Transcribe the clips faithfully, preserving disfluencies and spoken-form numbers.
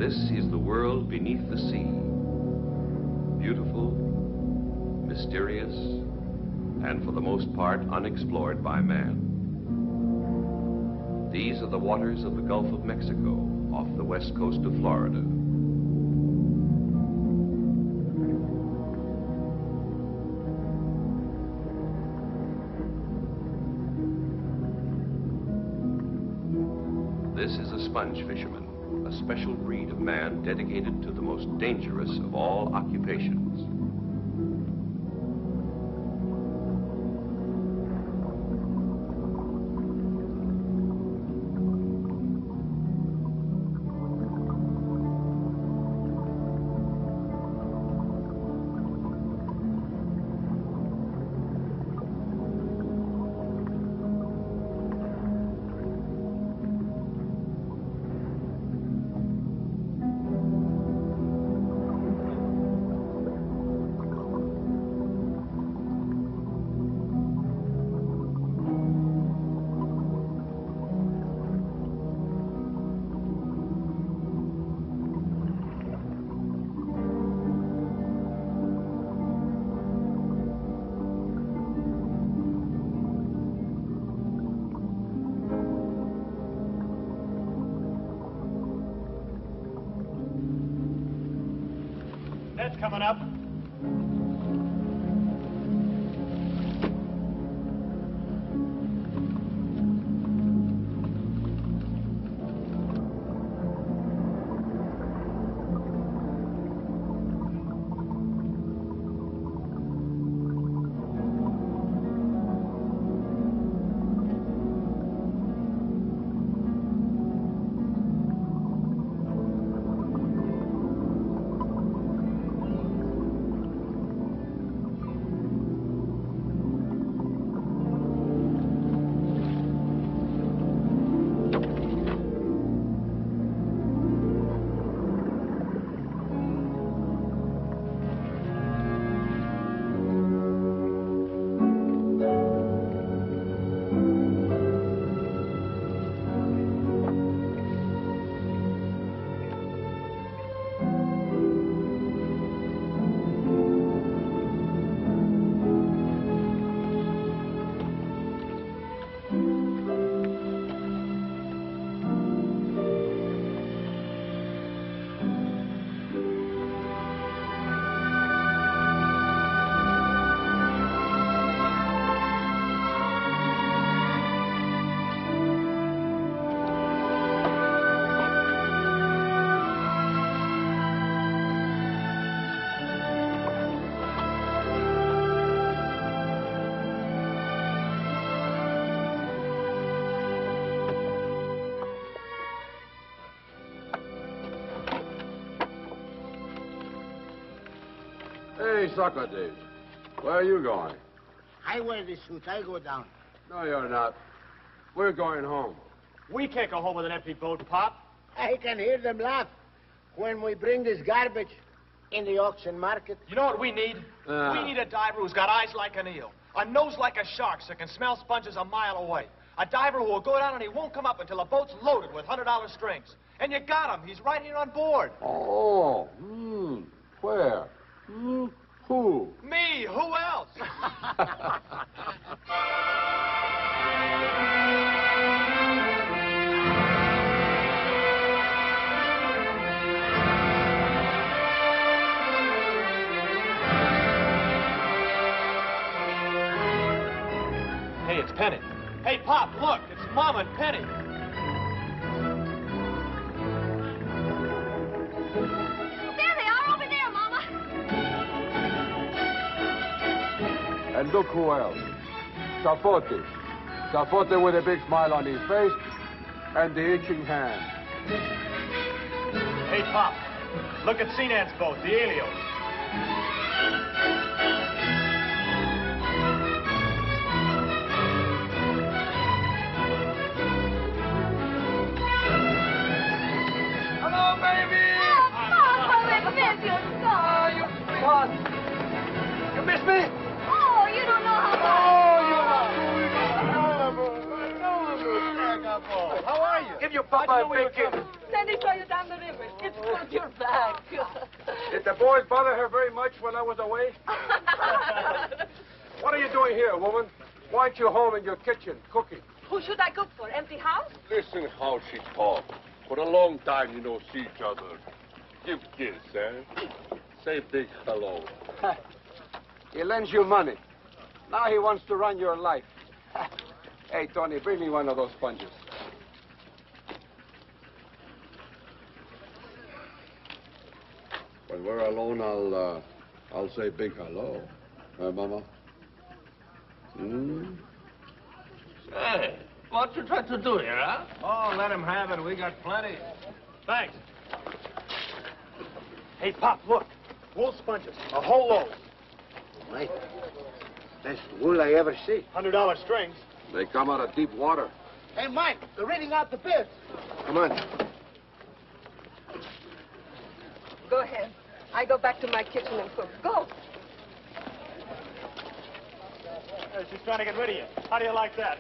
This is the world beneath the sea. Beautiful, mysterious, and for the most part unexplored by man. These are the waters of the Gulf of Mexico, off the west coast of Florida. This is a sponge fisherman, a special breed of man dedicated to the most dangerous of all occupations. Coming up. Hey, Socrates, where are you going? I wear this suit. I go down. No, you're not. We're going home. We can't go home with an empty boat, Pop. I can hear them laugh when we bring this garbage in the auction market. You know what we need? Uh. We need a diver who's got eyes like an eel, a nose like a shark so can smell sponges a mile away. A diver who will go down and he won't come up until the boat's loaded with one hundred dollar strings. And you got him. He's right here on board. Oh, hmm. Where? Hmm. Who? Me. Who else? Hey, it's Penny. Hey, Pop, look. It's Mom and Penny. There they are, over there, Mama. And look who else. Safote. Safote with a big smile on his face and the itching hand. Hey, Pop, look at Sinan's boat, the Helios. Hello, baby! Oh, Papa, I miss you so. Oh, you sweetheart. You miss me? Oh, you don't know how much. Oh, you adorable. How are you? Give your papa a big kiss. Sandy saw you down the river. It's good you're back. Did the boys bother her very much when I was away? What are you doing here, woman? Why aren't you home in your kitchen, cooking? Who should I cook for? Empty house? Listen how she talks. For a long time you don't see each other. Give kiss, eh? Say big hello. He lends you money. Now he wants to run your life. Hey, Tony, bring me one of those sponges. When we're alone, I'll, uh, I'll say big hello. Huh, Mama? Hmm? Hey, what you trying to do here, huh? Oh, let him have it. We got plenty. Thanks. Hey, Pop, look. Wool sponges. A whole load. Mike, best wool I ever see. Hundred dollar strings. They come out of deep water. Hey, Mike, they're reading out the bids. Come on. Go ahead. I go back to my kitchen and cook. Go. Hey, she's trying to get rid of you. How do you like that?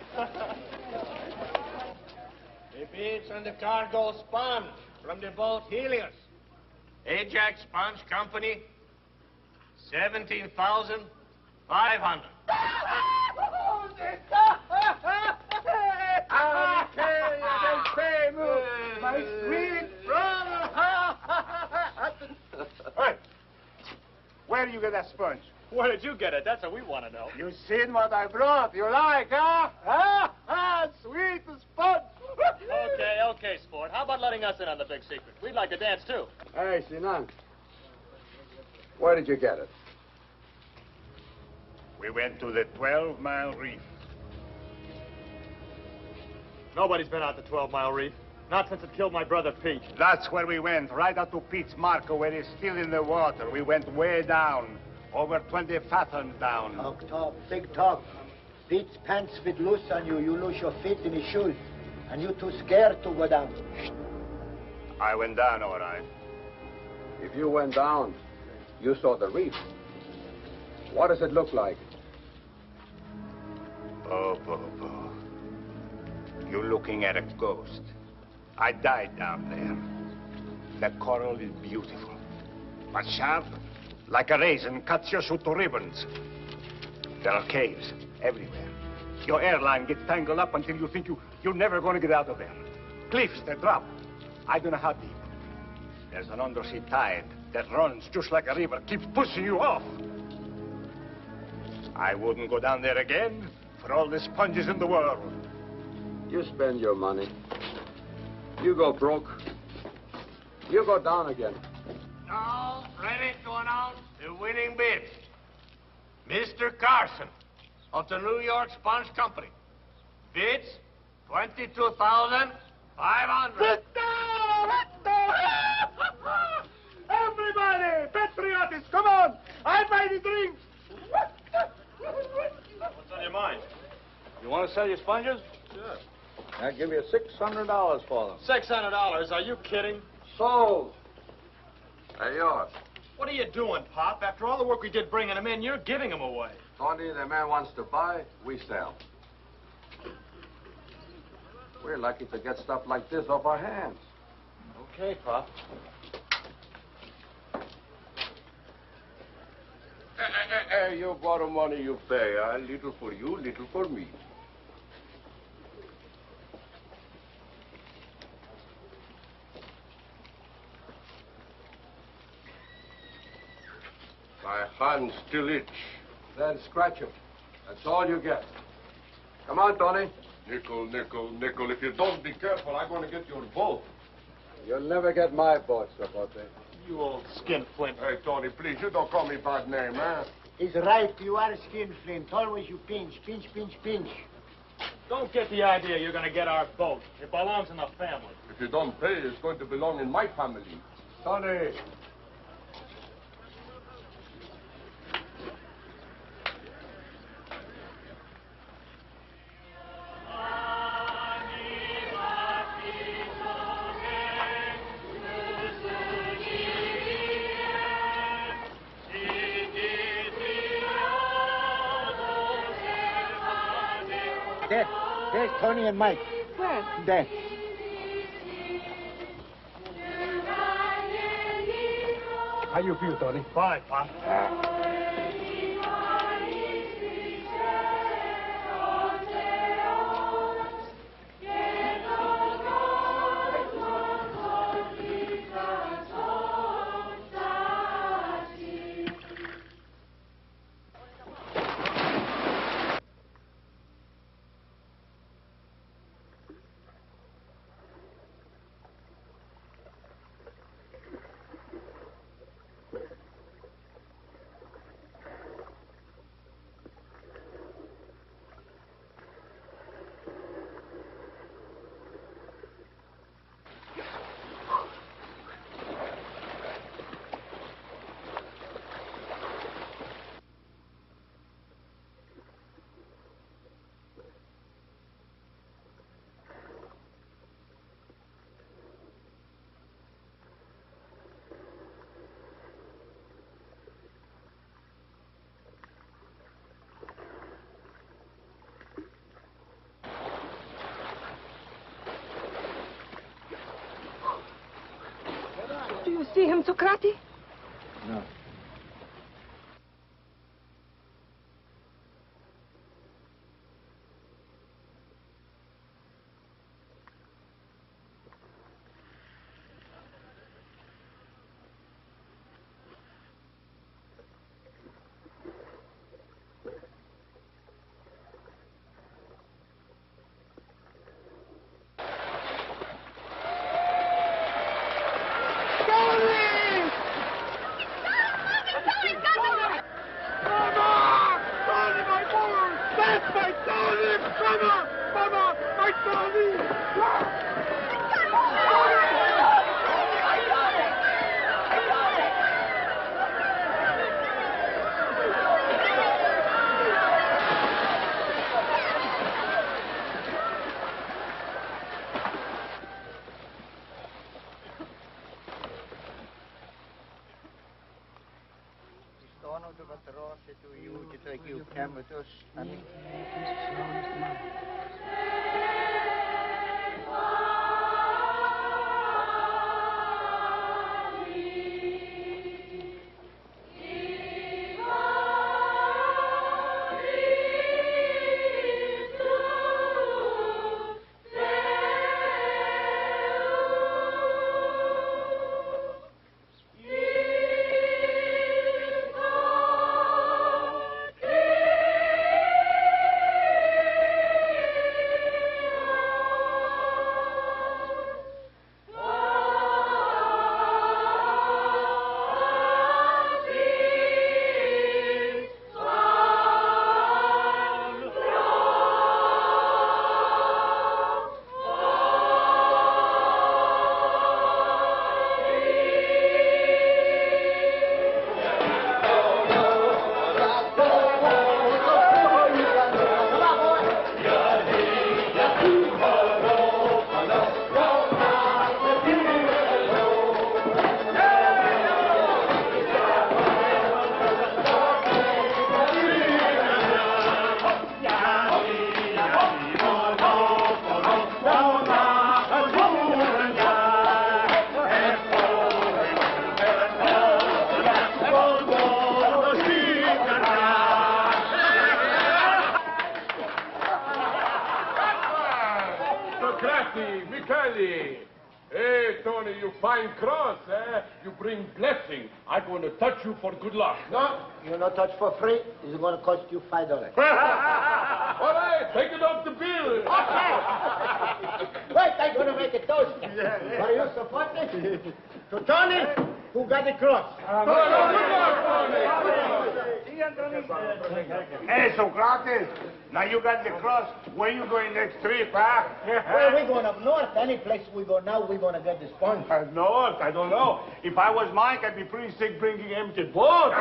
The bids on the cargo sponge from the boat Helios. Ajax Sponge Company, seventeen thousand five hundred. My sweet brother. Hey, where do you get that sponge? Where did you get it? That's what we want to know. You seen what I brought? You like, huh? Ah, ah, sweet sponge. Okay, okay, sport. How about letting us in on the big secret? We'd like to dance, too. Hey, Sinan. Where did you get it? We went to the twelve Mile Reef. Nobody's been out the twelve Mile Reef. Not since it killed my brother Pete. That's where we went, right out to Pete's Marco, where he's still in the water. We went way down, over twenty fathoms down. Talk, talk, big talk. Pete's pants fit loose on you. You lose your feet in his shoes. And you too scared to go down. I went down, all right. If you went down, you saw the reef. What does it look like? Oh, Bo, Bo. You're looking at a ghost. I died down there. The coral is beautiful, but sharp, like a raisin, cuts your suit to ribbons. There are caves everywhere. Your airline gets tangled up until you think you, you're never going to get out of there. Cliffs that drop. I don't know how deep. There's an undersea tide that runs just like a river, keeps pushing you off. I wouldn't go down there again for all the sponges in the world. You spend your money. You go broke. You go down again. Now, ready to announce the winning bid. Mister Carson of the New York Sponge Company. Bids twenty-two thousand five hundred. Everybody, Petrakis, come on. I buy the drinks. What's on your mind? You want to sell your sponges? Sure. I'll give you six hundred dollars for them. Six hundred dollars? Are you kidding? Sold. They're yours. What are you doing, Pop? After all the work we did bringing them in, you're giving them away. Tony, the man wants to buy, we sell. We're lucky to get stuff like this off our hands. Okay, Pop. Hey, hey, hey, you borrow money, you pay. A little for you, little for me. My hands still itch. Then scratch them. That's all you get. Come on, Tony. Nickel, nickel, nickel. If you don't be careful, I'm going to get your boat. You'll never get my boat, Sapote. You old skinflint. Hey, Tony, please, you don't call me bad name, eh? He's right. You are a skinflint. Always you pinch, pinch, pinch, pinch. Don't get the idea you're going to get our boat. It belongs in the family. If you don't pay, it's going to belong in my family. Tony. There. There's Tony and Mike. Where? There. How you feel, Tony? Fine, Pop. Do you see him, Socrates? No. Hey, Tony, you fine cross, eh? You bring blessing. I'm going to touch you for good luck. No, you not touch for free. It's going to cost you five dollars. All right, take it off the bill. Okay. Wait, I'm going to make a toast. Are you supporting? To Tony, who got the cross. Um, no, no, good luck, Tony. Hey, Socrates, now you got the cross. Where you going next trip, huh? Well, we're going up north. Any place we go now, we're going to get the sponge. Uh, north? I don't know. If I was Mike, I'd be pretty sick bringing empty boat.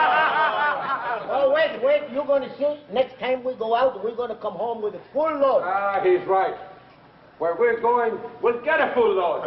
Oh, wait, wait. You're going to see. Next time we go out, we're going to come home with a full load. Ah, he's right. Where we're going, we'll get a full load.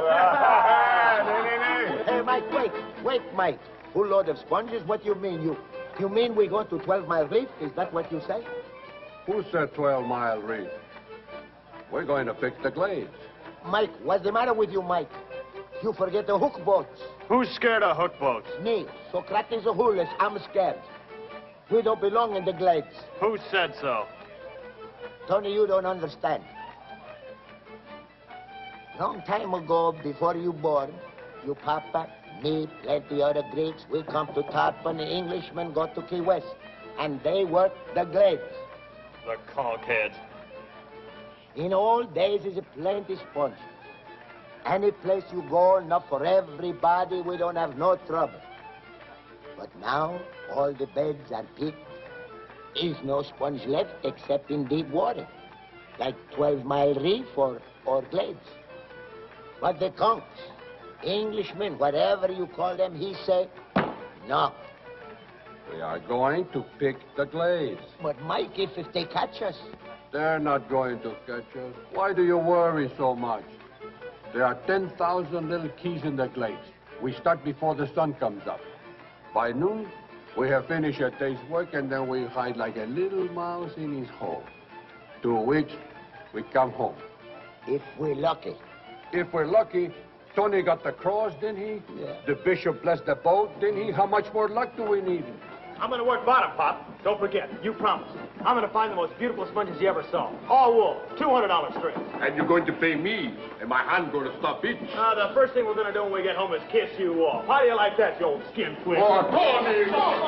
Hey, Mike, wait. Wait, Mike. Full load of sponges? What do you mean? You you mean we go to twelve Mile Reef? Is that what you say? Who said twelve Mile Reef? We're going to fix the glades. Mike, what's the matter with you, Mike? You forget the hook boats. Who's scared of hook boats? Me, Socrates Ahulis, I'm scared. We don't belong in the glades. Who said so? Tony, you don't understand. Long time ago, before you born, you papa, me, plenty other Greeks, we come to Tarpon, the Englishmen go to Key West, and they work the glades. The cockheads. In old days, is a plenty sponge. Any place you go, enough for everybody, we don't have no trouble. But now, all the beds are picked. Is no sponge left except in deep water, like twelve Mile Reef or, or glades. But the conks, Englishmen, whatever you call them, he say, no. We are going to pick the glades. But Mike, if, if they catch us? They're not going to catch us. Why do you worry so much? There are ten thousand little keys in the glades. We start before the sun comes up. By noon, we have finished a day's work, and then we hide like a little mouse in his hole. Two weeks, we come home. If we're lucky. If we're lucky, Tony got the cross, didn't he? Yeah. The bishop blessed the boat, didn't he? How much more luck do we need? I'm gonna work bottom, Pop. Don't forget, you promised. I'm gonna find the most beautiful sponges you ever saw. All wool, two hundred dollars straight. And you're going to pay me, and my hand going to stop it. Uh, the first thing we're gonna do when we get home is kiss you off. How do you like that, you old skin twist? Oh, Tony!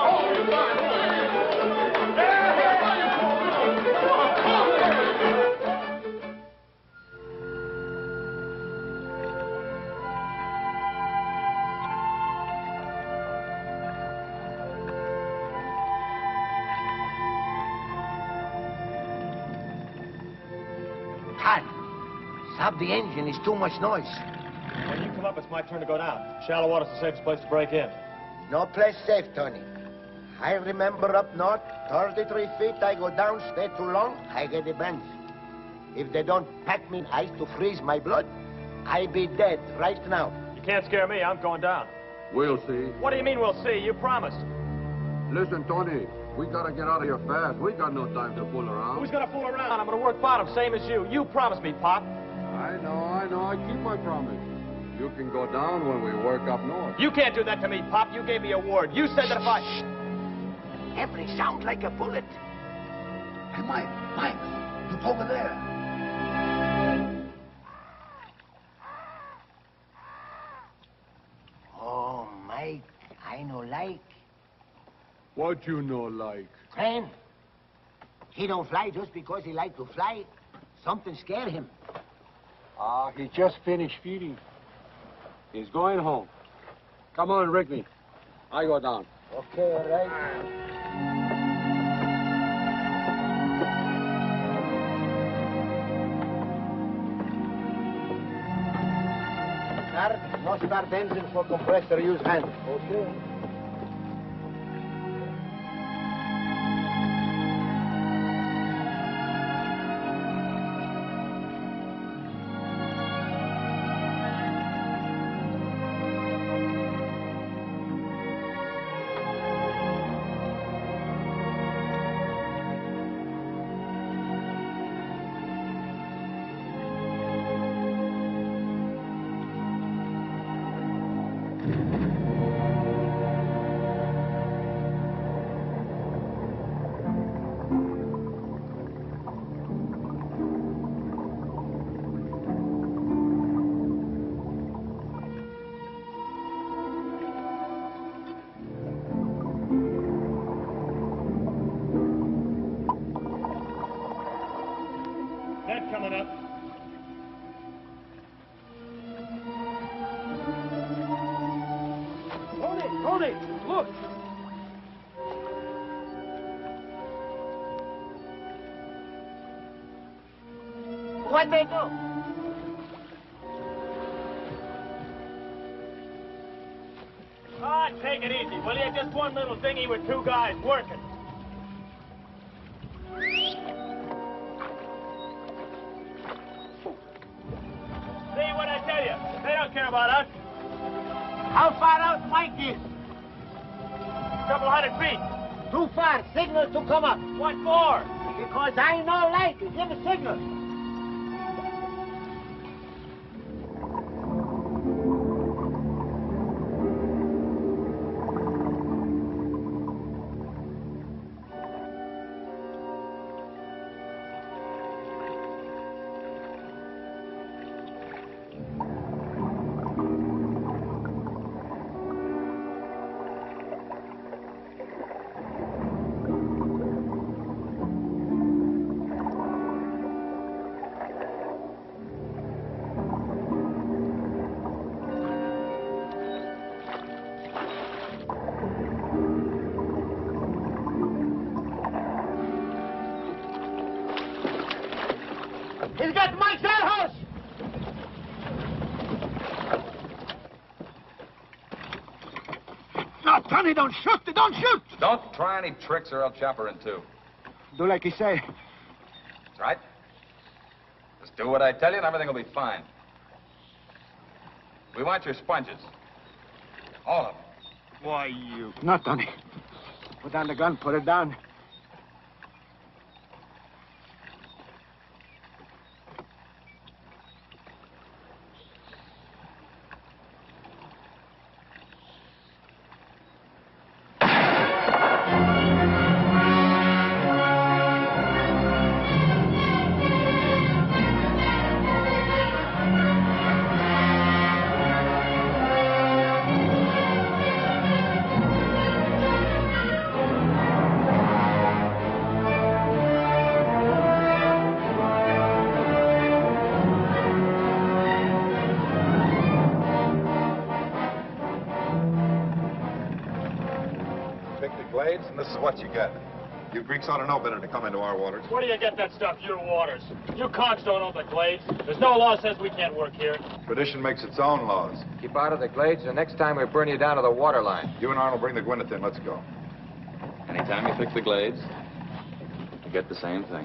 Todd, stop the engine. It's too much noise. When you come up, it's my turn to go down. Shallow water's the safest place to break in. No place safe, Tony. I remember up north, thirty-three feet, I go down, stay too long, I get the bends. If they don't pack me in ice to freeze my blood, I be dead right now. You can't scare me. I'm going down. We'll see. What do you mean we'll see? You promised. Listen, Tony, we gotta get out of here fast. We got no time to fool around. Who's gonna fool around? I'm gonna work bottom, same as you. You promised me, Pop. I know, I know. I keep my promise. You can go down when we work up north. You can't do that to me, Pop. You gave me a word. You said that if I... Every sound like a bullet. Hey, Mike, Mike, look over there. Oh, Mike, I know like. What you know like? Friend, he don't fly just because he like to fly. Something scare him. Ah, he just finished feeding. He's going home. Come on, Rickney. I go down. Okay, all right. Start, no start engine for compressor, use hand. Okay. Coming up. Tony, Tony, look. What they do? Ah, take it easy, will you? Just one little thingy with two guys working. Care about us. How far out Mike is? A couple hundred feet. Too far. Signal to come up. What for? Because I know light. Give a signal. He's got Mike's outhouse! No, Tony, don't shoot. Don't shoot. Don't try any tricks or I'll chop her in two. Do like he say. That's right. Just do what I tell you and everything will be fine. We want your sponges. All of them. Why, you... No, Tony. Put down the gun. Put it down. And this is what you get. You Greeks ought to know better to come into our waters. Where do you get that stuff, your waters? You conchs don't own the glades. There's no law says we can't work here. Tradition makes its own laws. Keep out of the glades, and next time we burn you down to the water line. You and Arnold bring the Gwyneth in. Let's go. Anytime you fix the glades, you get the same thing.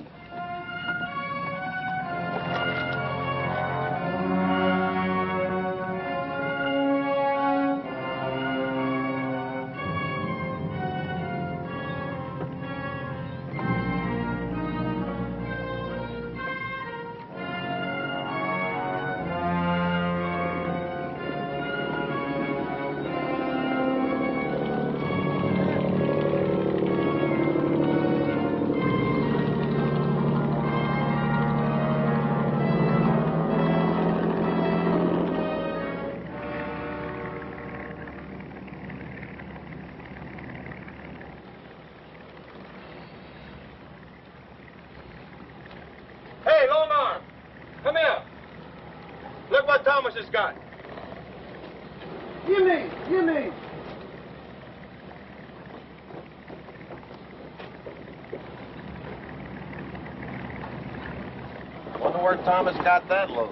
Has got. Gimme! Gimme! Wonder where Thomas got that load.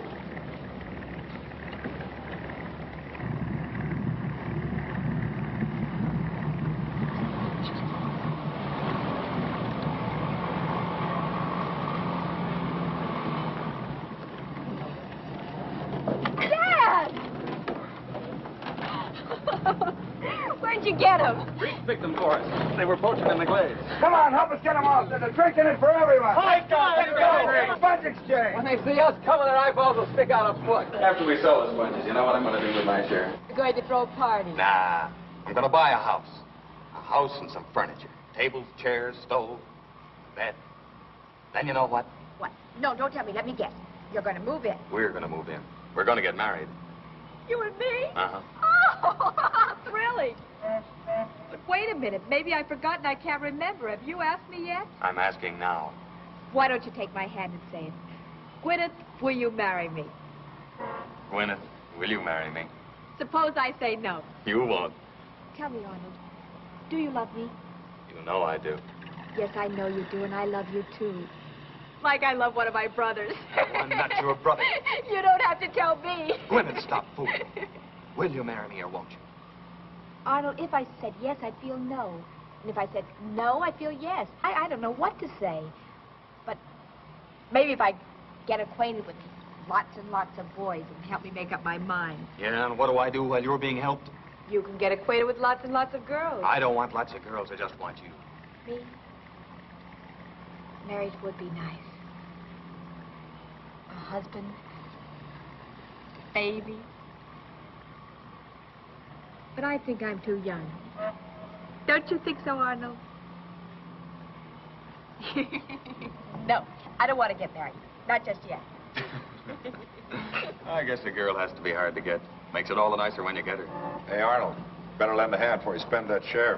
Where'd you get them? Reef picked them for us. They were poaching in the glades. Come on, help us get them off. There's a drink in it for everyone. Hi, guys. Let's go. Sponge exchange. When they see us coming, their eyeballs will stick out a foot. After we sell the sponges, you know what I'm going to do with my share? You're going to throw a party. Nah. I'm going to buy a house. A house and some furniture. Tables, chairs, stove, bed. Then you know what? What? No, don't tell me. Let me guess. You're going to move in. We're going to move in. We're going to get married. You and me? Uh-huh. Oh, how thrilling. But wait a minute. Maybe I've forgotten. I can't remember. Have you asked me yet? I'm asking now. Why don't you take my hand and say it? Gwyneth, will you marry me? Gwyneth, will you marry me? Suppose I say no. You won't. Tell me, Arnold, do you love me? You know I do. Yes, I know you do, and I love you, too. Like I love one of my brothers. I'm not your brother. You don't have to tell me. Gwyneth, stop fooling. Will you marry me or won't you? Arnold, if I said yes, I'd feel no. And if I said no, I'd feel yes. I, I don't know what to say. But maybe if I get acquainted with lots and lots of boys and help me make up my mind. Yeah, and what do I do while you're being helped? You can get acquainted with lots and lots of girls. I don't want lots of girls. I just want you. Me? Marriage would be nice. A husband. Baby. But I think I'm too young. Don't you think so, Arnold? No, I don't want to get married. Not just yet. I guess a girl has to be hard to get. Makes it all the nicer when you get her. Hey, Arnold, better lend a hand before you spend that share.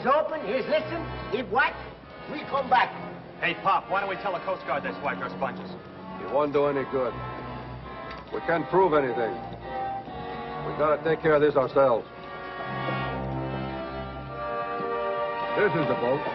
eyes open, he's listened. If what? We come back. Hey, Pop, why don't we tell the Coast Guard they swiped our sponges? It won't do any good. We can't prove anything. We gotta take care of this ourselves. This is the boat.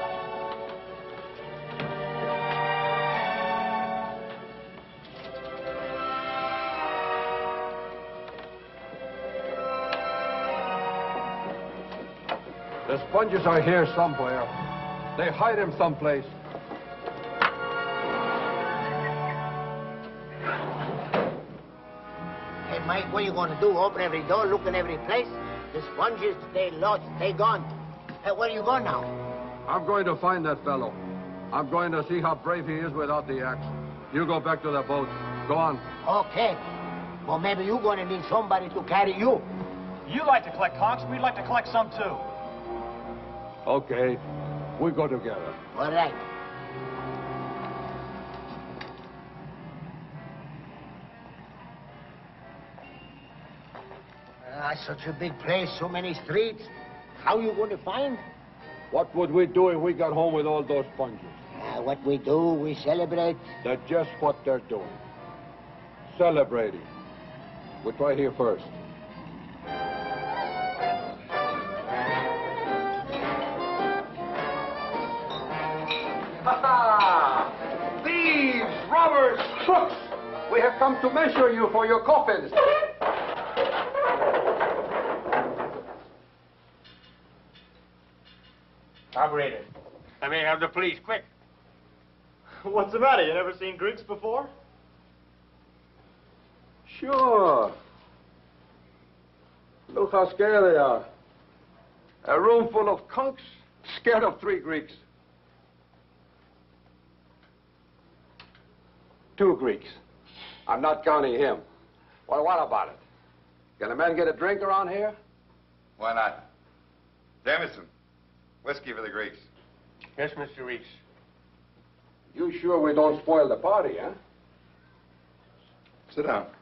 The sponges are here somewhere. They hide them someplace. Hey, Mike, what are you going to do? Open every door, look in every place? The sponges, they lost, they gone. Hey, where are you going now? I'm going to find that fellow. I'm going to see how brave he is without the axe. You go back to the boat. Go on. Okay. Well, maybe you're going to need somebody to carry you. You like to collect conchs, we'd like to collect some too. Okay. We go together. All right. Ah, such a big place, so many streets. How you going to find? What would we do if we got home with all those sponges? Uh, what we do, we celebrate. That's just what they're doing. Celebrating. We'll try here first. Ha-ha! Thieves, robbers, crooks! We have come to measure you for your coffins. Operator. I may have the police, quick. What's the matter? You never seen Greeks before? Sure. Look how scared they are. A room full of conchs, scared of three Greeks. Two Greeks. I'm not counting him. Well, what about it? Can a man get a drink around here? Why not? Jamison, whiskey for the Greeks. Yes, Mister Reese. You sure we don't spoil the party, huh? Sit down.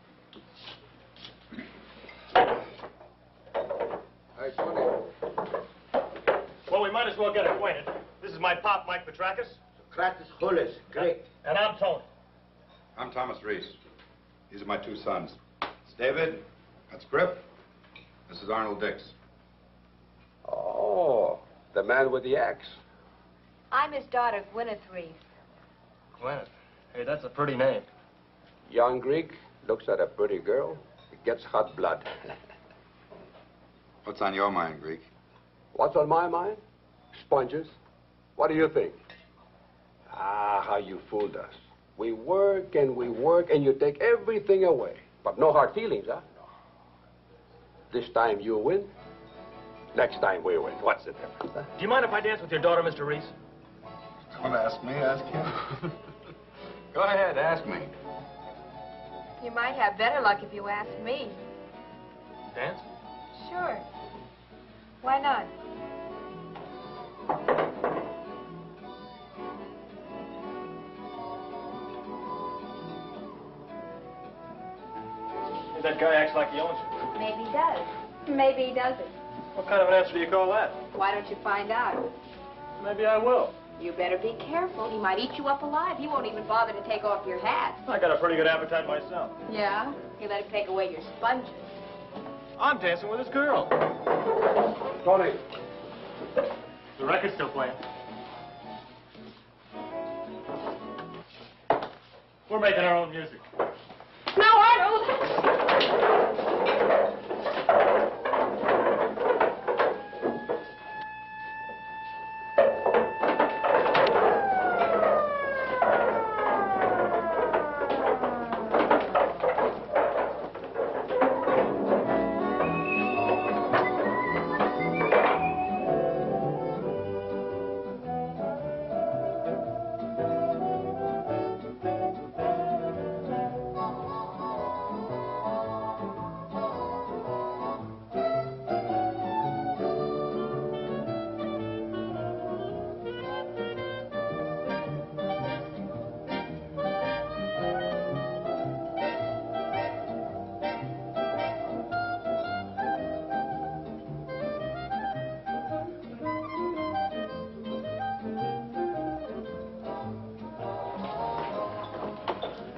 Hey, Tony. Well, we might as well get acquainted. This is my pop, Mike Petrakis. Kratis Hullis, great. And I'm Tony. I'm Thomas Rhys. These are my two sons. It's David. That's Griff. This is Arnold Dix. Oh, the man with the axe. I'm his daughter, Gwyneth Rhys. Gwyneth. Hey, that's a pretty name. Young Greek looks at a pretty girl. It gets hot blood. What's on your mind, Greek? What's on my mind? Sponges. What do you think? Ah, how you fooled us. We work and we work and you take everything away. But no hard feelings, huh? This time you win. Next time we win. What's the difference, huh? Do you mind if I dance with your daughter, Mister Rhys? Don't ask me, ask him. Go ahead, ask me. You might have better luck if you asked me. Dance? Sure. Why not? That guy acts like he owns you. Maybe he does. Maybe he doesn't. What kind of an answer do you call that? Why don't you find out? Maybe I will. You better be careful. He might eat you up alive. He won't even bother to take off your hat. I got a pretty good appetite myself. Yeah? You let him take away your sponges. I'm dancing with his girl. Tony. The record's still playing. We're making our own music. Now, Arnold!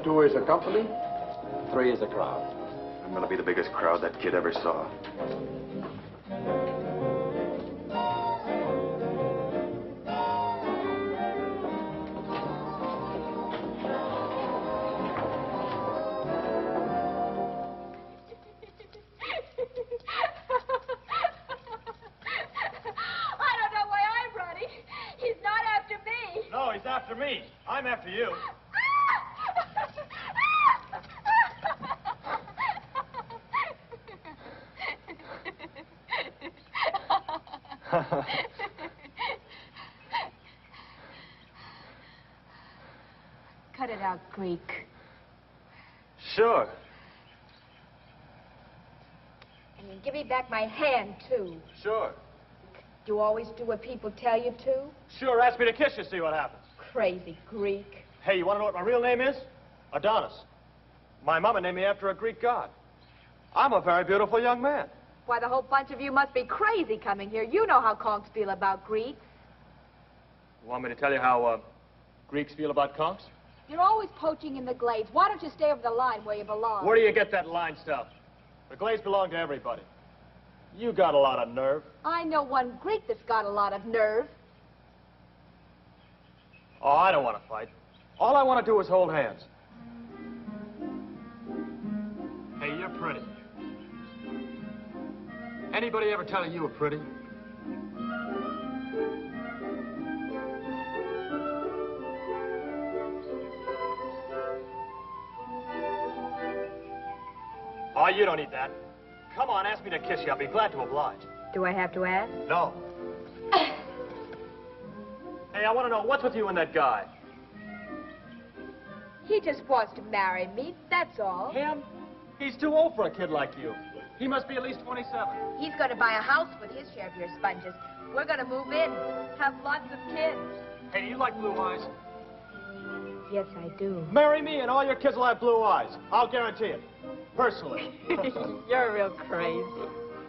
Two is a company? Three is a crowd. I'm gonna be the biggest crowd that kid ever saw. After me. I'm after you. Cut it out, Greek. Sure. And you give me back my hand, too. Sure. You always do what people tell you to? Sure, ask me to kiss you, see what happens. Crazy Greek. Hey, you want to know what my real name is? Adonis. My mama named me after a Greek god. I'm a very beautiful young man. Why, the whole bunch of you must be crazy coming here. You know how conks feel about Greeks. You want me to tell you how uh, Greeks feel about conks? You're always poaching in the glades. Why don't you stay over the line where you belong? Where do you get that line stuff? The glades belong to everybody. You got a lot of nerve. I know one Greek that's got a lot of nerve. Oh, I don't want to fight. All I want to do is hold hands. Hey, you're pretty. Anybody ever tell you you were pretty? Oh, you don't need that. Come on, ask me to kiss you. I'll be glad to oblige. Do I have to ask? No. Hey, I want to know, what's with you and that guy? He just wants to marry me, that's all. Him? He's too old for a kid like you. He must be at least twenty-seven. He's going to buy a house with his share of your sponges. We're going to move in, have lots of kids. Hey, do you like blue eyes? Yes, I do. Marry me and all your kids will have blue eyes. I'll guarantee it. Personally. You're real crazy.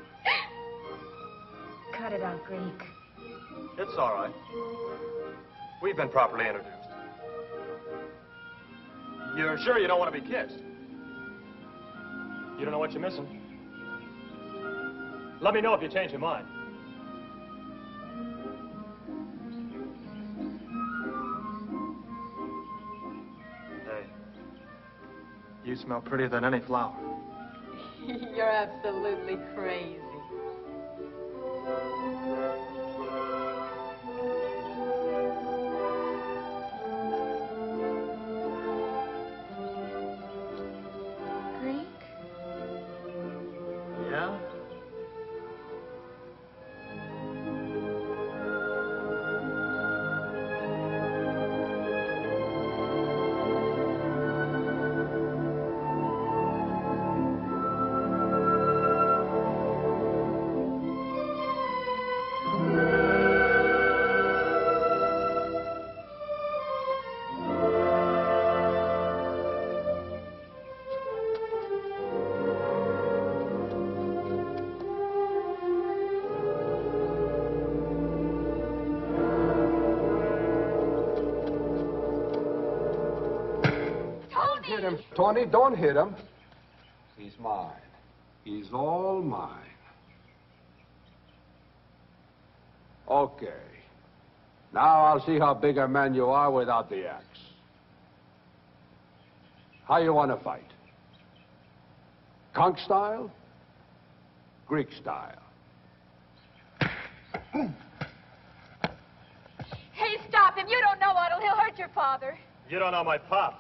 Cut it out, Greek. It's all right. We've been properly introduced. You're sure you don't want to be kissed? You don't know what you're missing? Let me know if you change your mind. Hey, you smell prettier than any flower. You're absolutely crazy. Tony, don't hit him. He's mine. He's all mine. Okay. Now I'll see how big a man you are without the axe. How you want to fight? Conk style? Greek style? Hey, stop him. You don't know what'll. He'll hurt your father. You don't know my pop.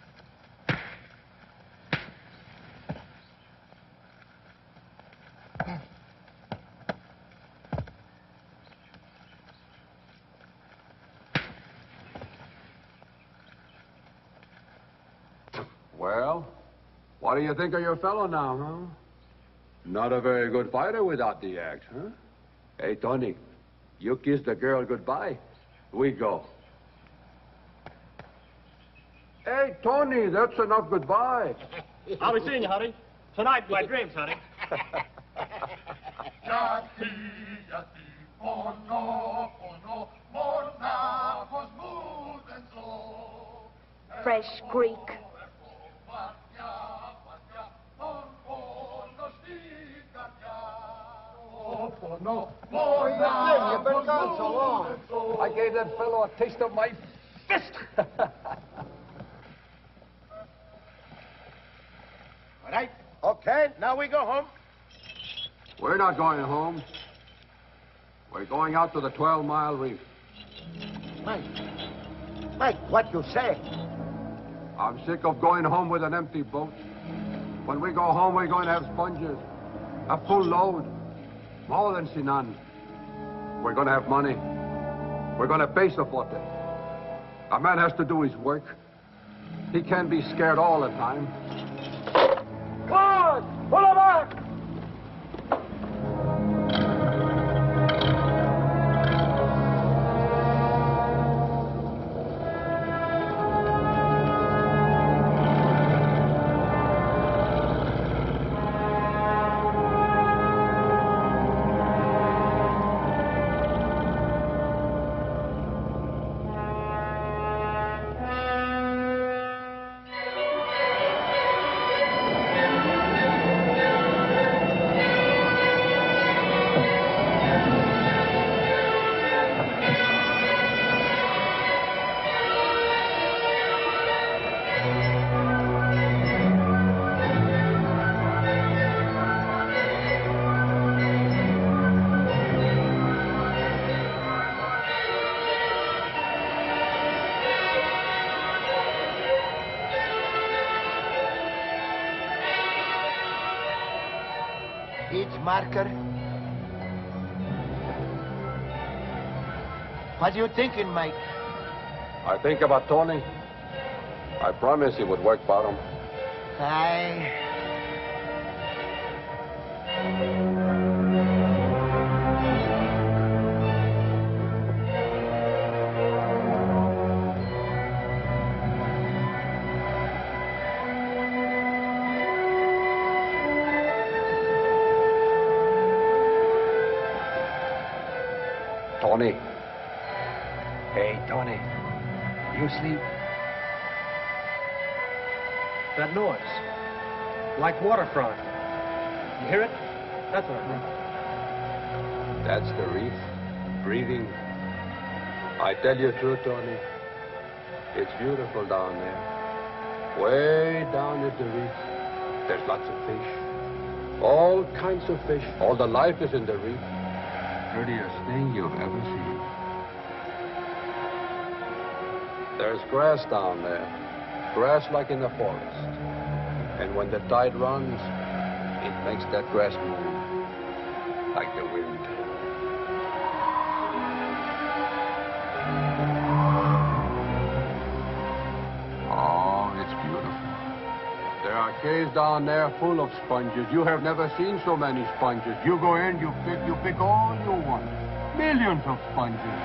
Well, what do you think of your fellow now, huh? Not a very good fighter without the axe, huh? Hey, Tony, you kiss the girl goodbye. We go. Hey, Tony, that's enough goodbye. I'll be seeing you, honey. Tonight in my dreams, honey. Fresh Greek. Oh, no. Oh, no. You've been gone so long. I gave that fellow a taste of my fist. All right. Okay, now we go home. We're not going home. We're going out to the twelve mile reef. Mike. Mike, what you say? I'm sick of going home with an empty boat. When we go home, we're going to have sponges. A full load. More than Sinan. We're going to have money. We're going to pay the forte. A man has to do his work. He can't be scared all the time. Clarke! Pull him back! Marker? What are you thinking, Mike? I think about Tony. I promised he would work bottom. I... Tony. Hey, Tony. You sleep? That noise. Like waterfront. You hear it? That's what I think. That's the reef. Breathing. I tell you the truth, Tony. It's beautiful down there. Way down at the reef. There's lots of fish. All kinds of fish. All the life is in the reef. Prettiest thing you've ever seen. There's grass down there. Grass like in the forest. And when the tide runs, it makes that grass move. Like the wind. Oh, it's beautiful. There are caves down there full of sponges. You have never seen so many sponges. You go in, you pick, you pick all you want. Millions of sponges.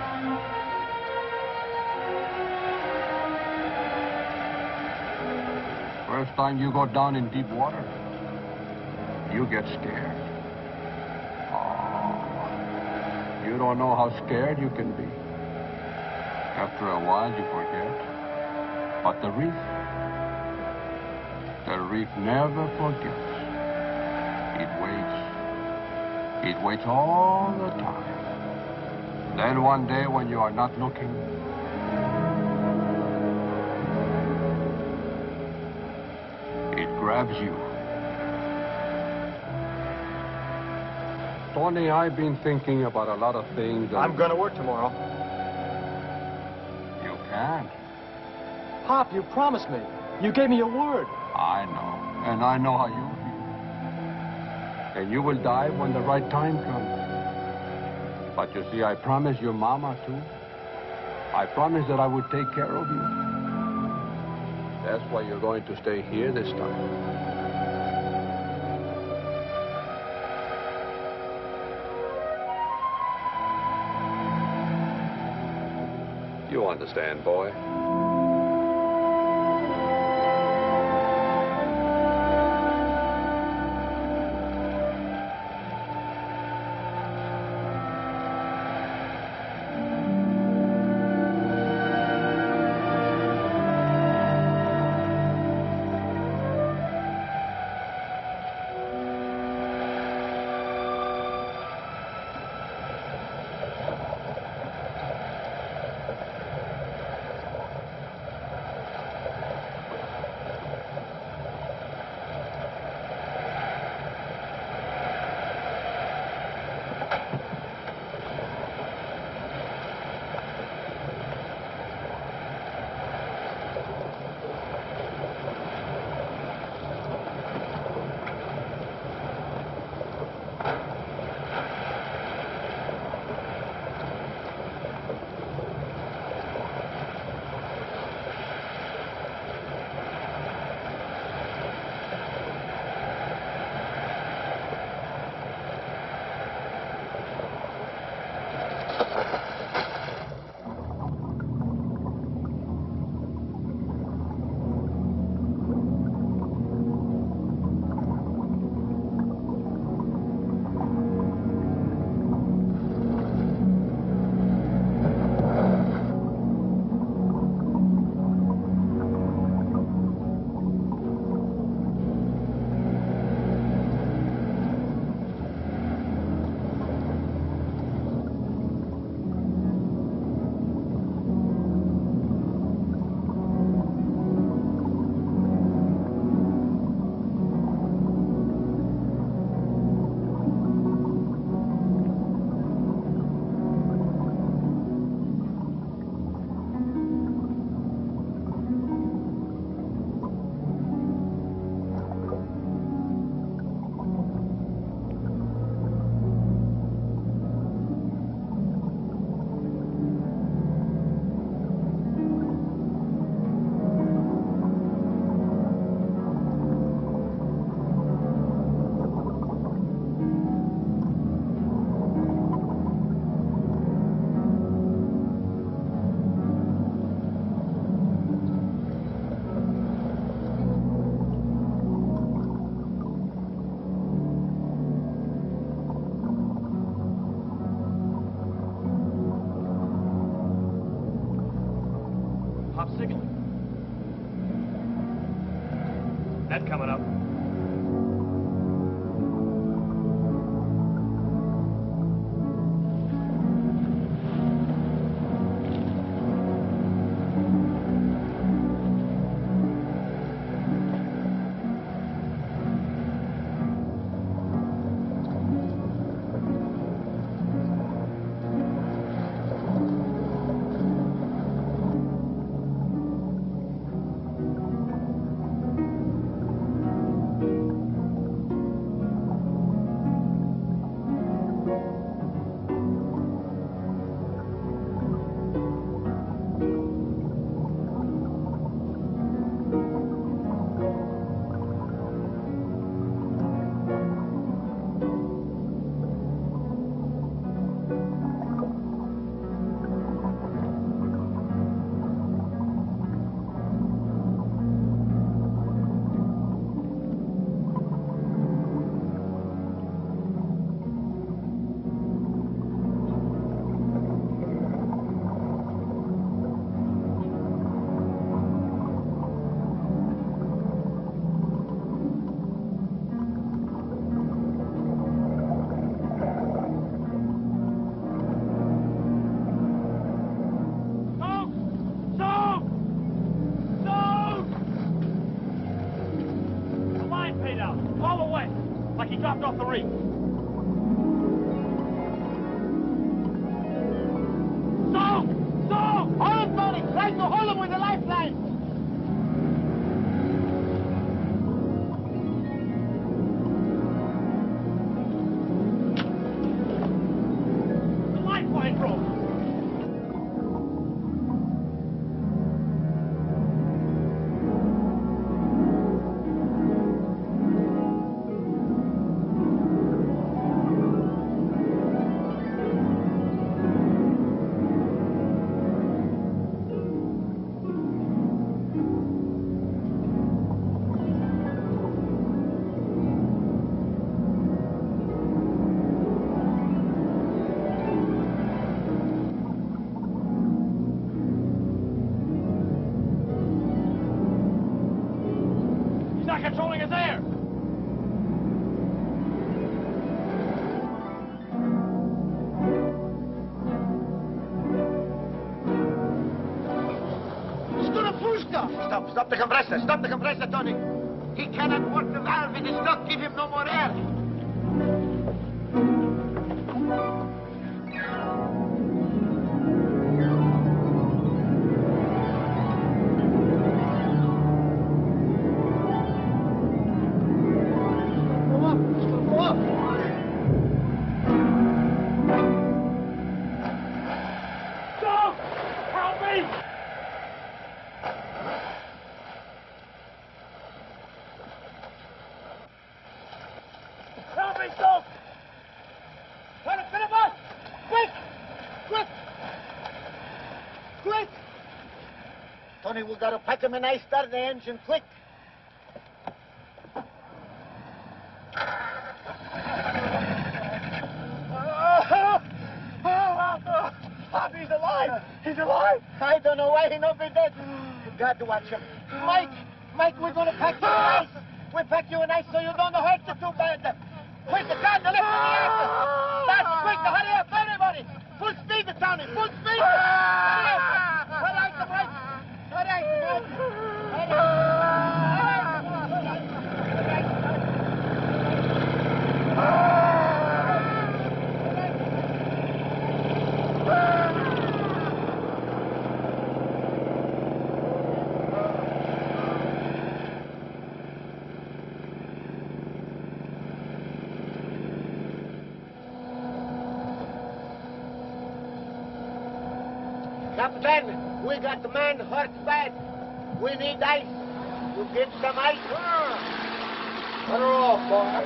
First time you go down in deep water, you get scared. Oh, you don't know how scared you can be. After a while, you forget. But the reef, the reef never forgets. It waits. It waits all the time. Then one day when you are not looking, it grabs you. Tony, I've been thinking about a lot of things. And I'm going to work tomorrow. You can't. Pop, you promised me. You gave me your word. I know. And I know how you feel. And you will die when the right time comes. But you see, I promised your mama, too. I promised that I would take care of you. That's why you're going to stay here this time. You understand, boy. He dropped off the reef. Stop! Stop! Hold him, Tony! Try to hold him with the lifeline! The lifeline broke! Controlling his air. Stop, stop the compressor, stop the compressor, Tony. He cannot work the valve, it is stuck, give him no more air. Tony, we gotta pack him and I start the engine quick. Pop, he's alive! He's alive! I don't know why he not be dead. You got to watch him. Mike! Mike, we're gonna pack you in ice. We pack you in ice so you don't hurt you too bad. Quick, the car, the left and the answer. That's quick, hurry up, everybody. Full speed, Tony, full speed. Hurry up. All right, Mike. All right, Mike. All Captain, we got the man hurt bad. We need ice. You get some ice? Cut her off, boy.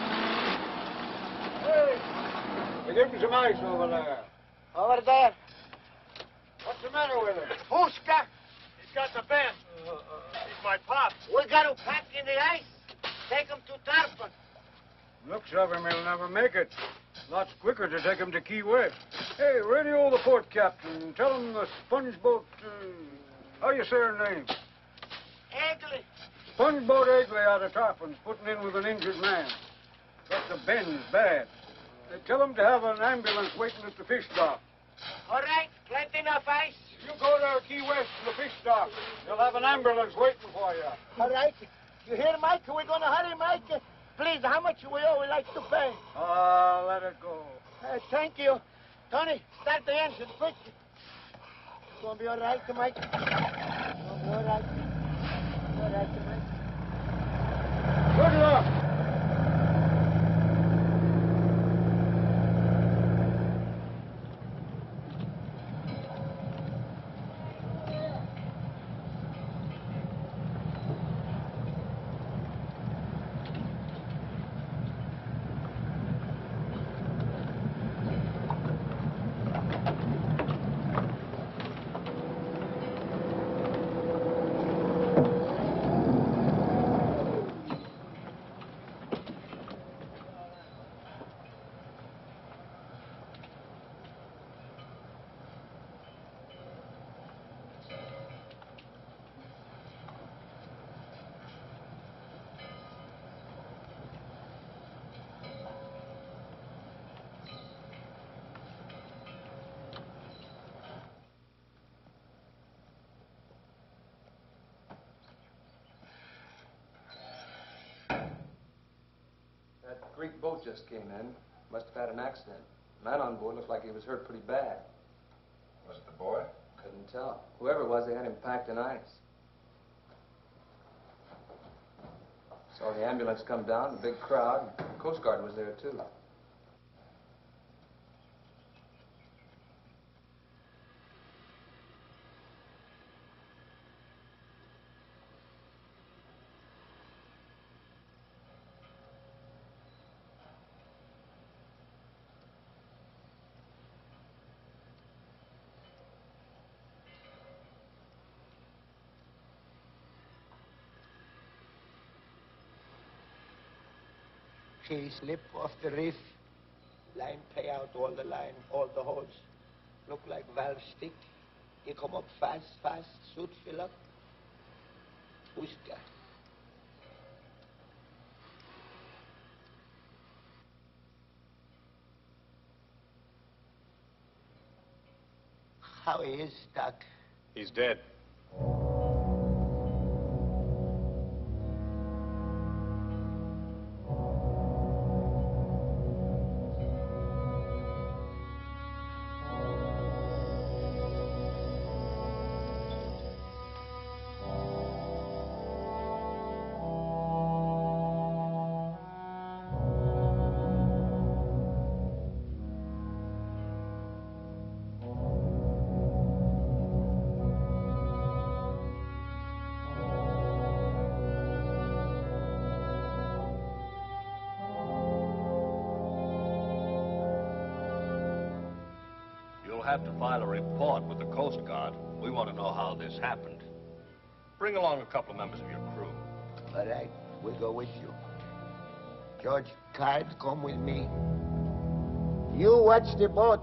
Hey, you give him some ice over there. Over there. What's the matter with him? Pushka. He's got the bend. Uh, uh, he's my pop. We got to pack in the ice. Take him to Tarpon. Looks of him, he'll never make it. Lots quicker to take him to Key West. Hey, radio the port captain. Tell him the sponge boat, uh, how you say her name? Egley. Sponge boat Egley out of Tarpon's putting in with an injured man. Got the bends bad. They tell him to have an ambulance waiting at the fish dock. All right, plenty enough ice. You go to Key West to the fish dock. They'll have an ambulance waiting for you. All right. You hear, Mike? We're going to hurry, Mike. Please, how much we owe, we like to pay. Ah, uh, let it go. Uh, thank you. Tony, start the engine, quick. It's going to be all right, Mike. It's going to be all right. All right, Mike. Good luck. Greek boat just came in. Must have had an accident. The man on board looked like he was hurt pretty bad. Was it the boy? Couldn't tell. Whoever it was, they had him packed in ice. Saw the ambulance come down, a big crowd. The Coast Guard was there, too. She slip off the reef. Line pay out all the line, all the holes. Look like valve stick. You come up fast, fast, suit fill up. Pushka. How he is stuck? He's dead. Have to file a report with the Coast Guard. We want to know how this happened. Bring along a couple of members of your crew. All right, we'll go with you. George, Clyde, come with me. You watch the boat.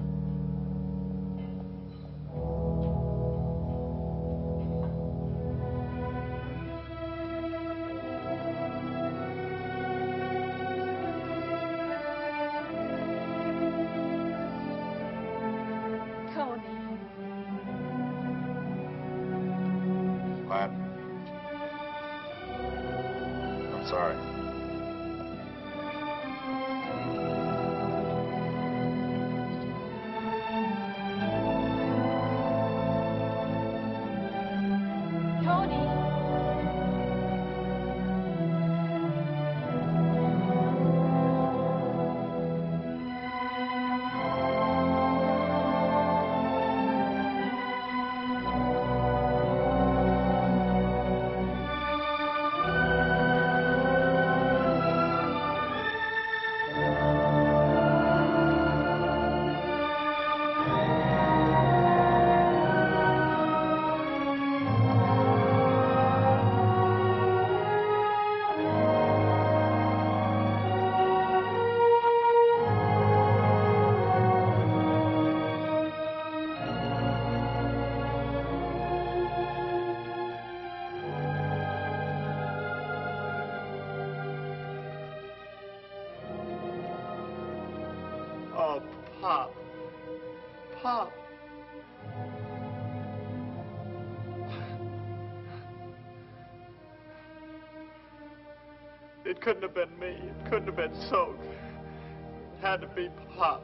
It couldn't have been me. It couldn't have been Soak. It had to be Pop.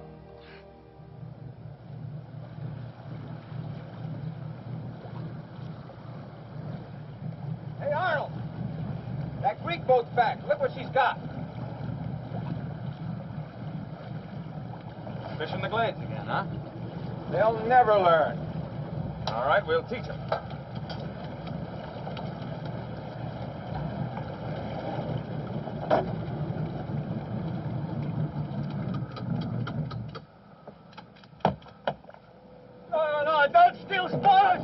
Hey, Arnold! That Greek boat's back. Look what she's got. Fishing the glades again, huh? They'll never learn. All right, we'll teach them. No, no, don't steal spoilers!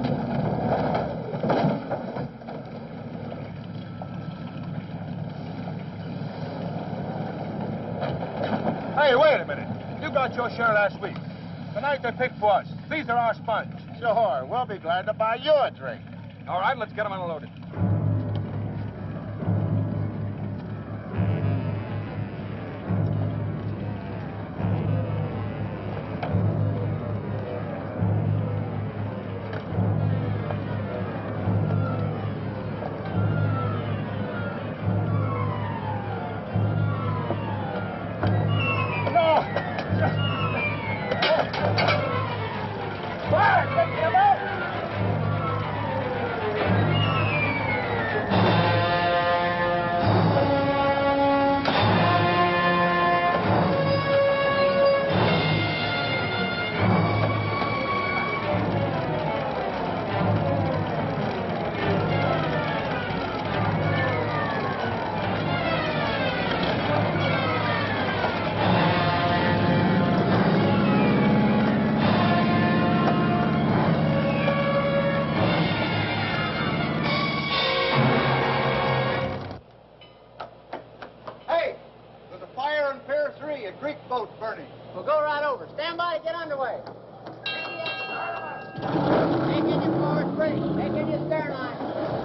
Hey, wait a minute. You got your share last week. Tonight they picked for us. These are our sponges. Sure, we'll be glad to buy you a drink. All right, let's get them unloaded. a Greek boat burning. We'll go right over. Stand by to get underway. Make in your forward brace. Make in your stern line.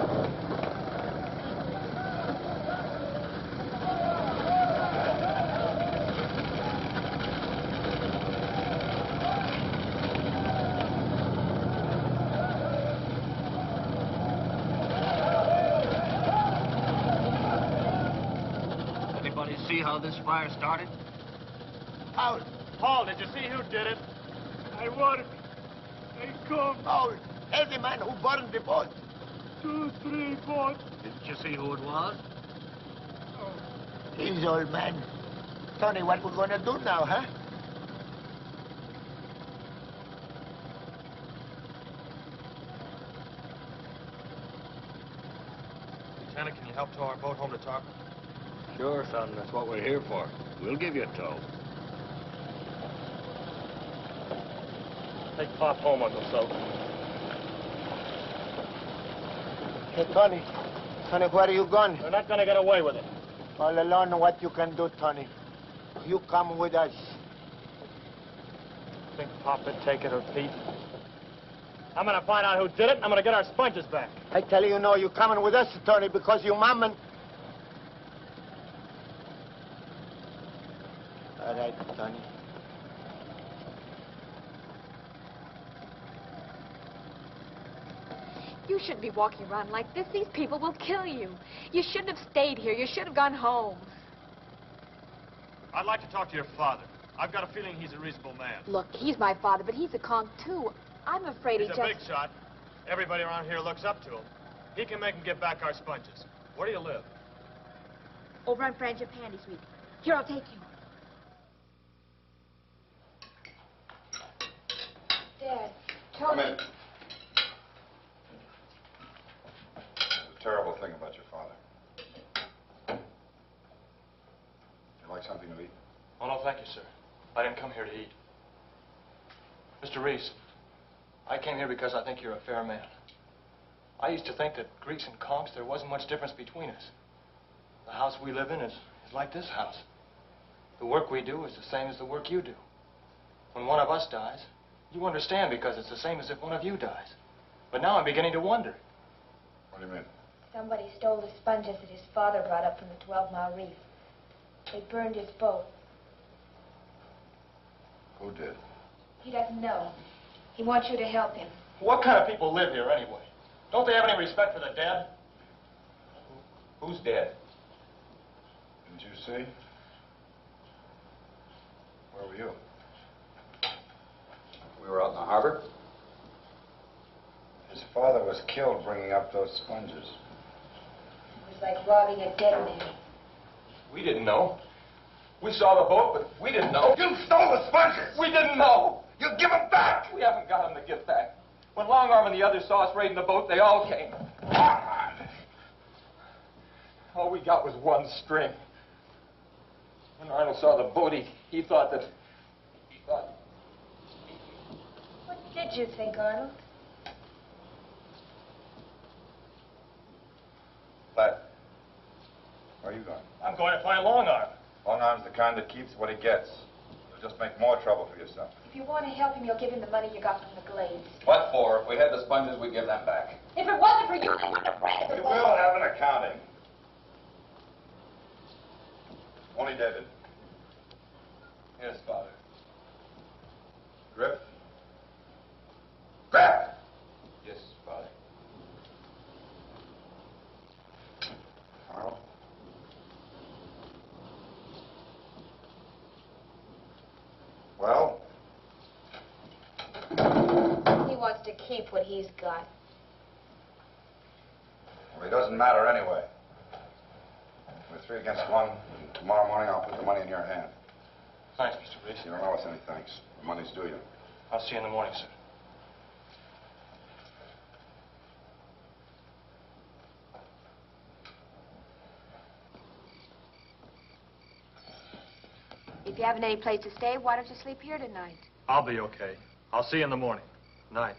Anybody see how this fire started? Paul. Paul, did you see who did it? I want it. They come. Paul, tell the man who burned the boat. Two, three boats. Didn't you see who it was? His old man. Tony, what we gonna do now, huh? Lieutenant, can you help tow our boat home to Tarpon? Sure, son. That's what we're here for. We'll give you a tow. Take Pop home, Uncle Soap. Hey, Tony. Tony, where are you going? We're not gonna get away with it. All alone, what you can do, Tony. You come with us. Think Pop would take it or Pete? I'm gonna find out who did it, and I'm gonna get our sponges back. I tell you, no, you coming with us, Tony, because you mom and... All right, Tony. You shouldn't be walking around like this. These people will kill you. You shouldn't have stayed here. You should have gone home. I'd like to talk to your father. I've got a feeling he's a reasonable man. Look, he's my father, but he's a conk, too. I'm afraid He's he a just... big shot. Everybody around here looks up to him. He can make him give back our sponges. Where do you live? Over on Frangipani Street. Here, I'll take you. Dad, Come Tony... in. There's a terrible thing about your father. You like something to eat? Oh, no, thank you, sir. I didn't come here to eat. Mister Rhys, I came here because I think you're a fair man. I used to think that Greeks and conks, there wasn't much difference between us. The house we live in is, is like this house. The work we do is the same as the work you do. When one of us dies, you understand because it's the same as if one of you dies. But now I'm beginning to wonder. What do you mean? Somebody stole the sponges that his father brought up from the twelve Mile Reef. They burned his boat. Who did? He doesn't know. He wants you to help him. What kind of people live here anyway? Don't they have any respect for the dead? Who's dead? Didn't you see? Where were you? We were out in the harbor. His father was killed bringing up those sponges. It was like robbing a dead man. We didn't know. We saw the boat, but we didn't know. You stole the sponges! We didn't know. You give them back! We haven't got them to give back. When Longarm and the others saw us raiding the boat, they all came. All we got was one string. When Arnold saw the boat, he, he thought that... He thought... What did you think, Arnold? But where are you going? I'm going to find Longarm. Longarm's the kind that keeps what he gets. You'll just make more trouble for yourself. If you want to help him, you'll give him the money you got from the Glades. What for? If we had the sponges, we'd give them back. If it wasn't for you, I wouldn't have read it. You will have an accounting. Only David. Yes, Father. Griff? Griff! Yes, Father. Carrol? Well? He wants to keep what he's got. Well, it doesn't matter anyway. We're three against one. And tomorrow morning, I'll put the money in your hand. Thanks, Mister Rhys. You don't owe us any thanks. The money's due you. I'll see you in the morning, sir. If you haven't any place to stay, why don't you sleep here tonight? I'll be okay. I'll see you in the morning. Night.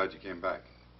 glad you came back.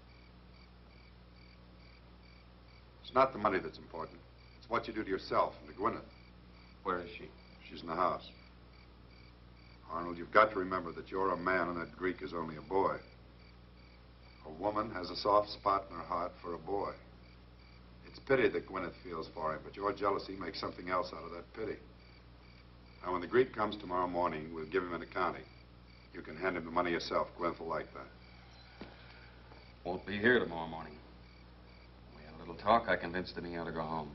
It's not the money that's important. It's what you do to yourself and to Gwyneth. Where is she? She's in the house. Arnold, you've got to remember that you're a man and that Greek is only a boy. A woman has a soft spot in her heart for a boy. It's pity that Gwyneth feels for him, but your jealousy makes something else out of that pity. Now, when the Greek comes tomorrow morning, we'll give him an accounting. You can hand him the money yourself. Gwyneth will like that. Won't be here tomorrow morning. We had a little talk. I convinced him he ought to go home.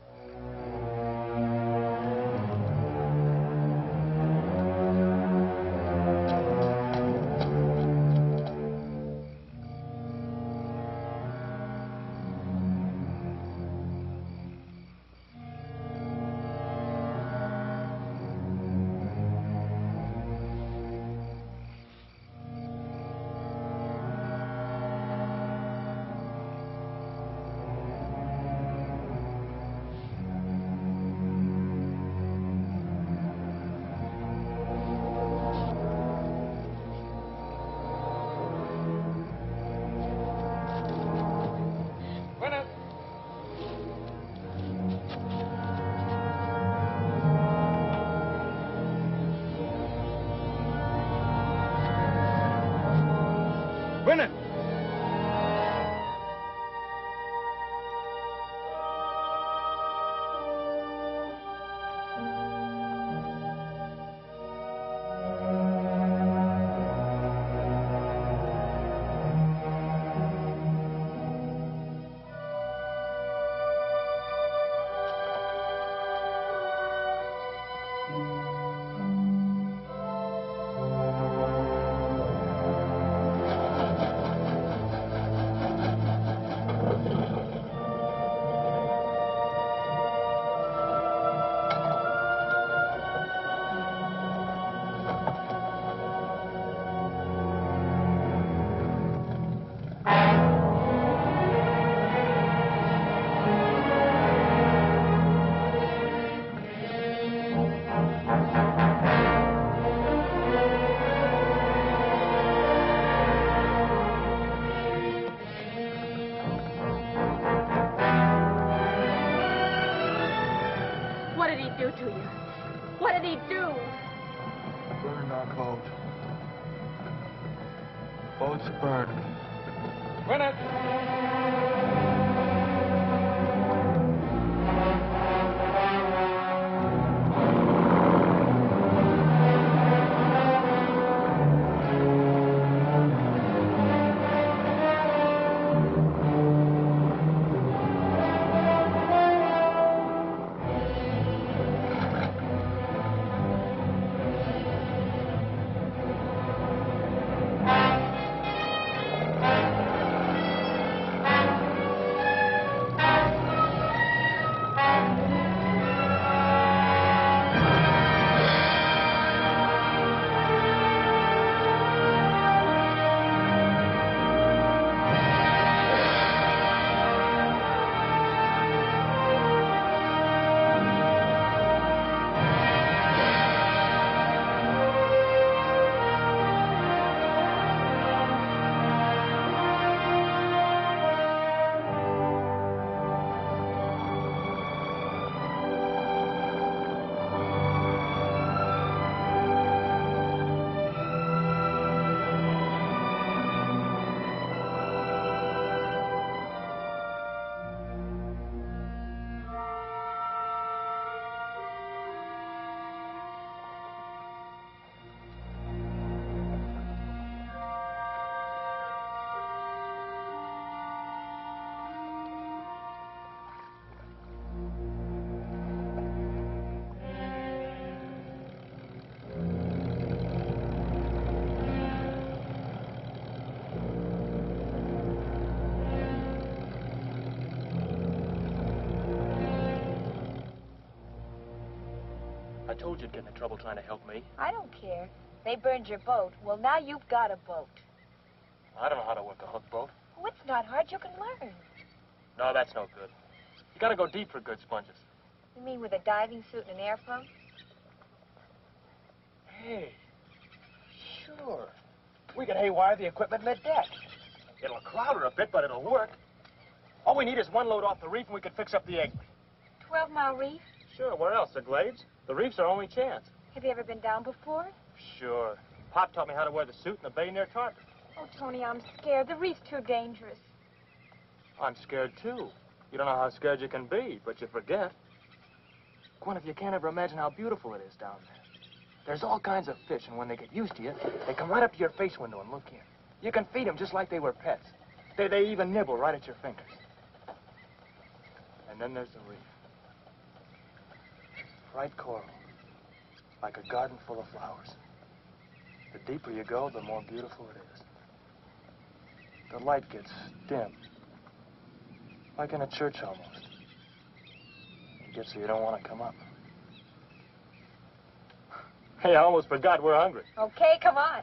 I told you to get in trouble trying to help me. I don't care. They burned your boat. Well, now you've got a boat. I don't know how to work a hook boat. Oh, it's not hard. You can learn. No, that's no good. You gotta go deep for good sponges. You mean with a diving suit and an air pump? Hey, sure. We could haywire the equipment mid-deck. It'll crowd her a bit, but it'll work. All we need is one load off the reef and we can fix up the egg. Twelve Mile Reef? Sure, where else? The Glades? The reef's our only chance. Have you ever been down before? Sure. Pop taught me how to wear the suit in the bay near Carter. Oh, Tony, I'm scared. The reef's too dangerous. I'm scared, too. You don't know how scared you can be, but you forget. Gwyneth, you can't ever imagine how beautiful it is down there. There's all kinds of fish, and when they get used to you, they come right up to your face window and look in. You can feed them just like they were pets. They, they even nibble right at your fingers. And then there's the reef. Bright coral, like a garden full of flowers. The deeper you go, the more beautiful it is. The light gets dim, like in a church almost. It gets so you don't want to come up. Hey, I almost forgot we're hungry. Okay, come on.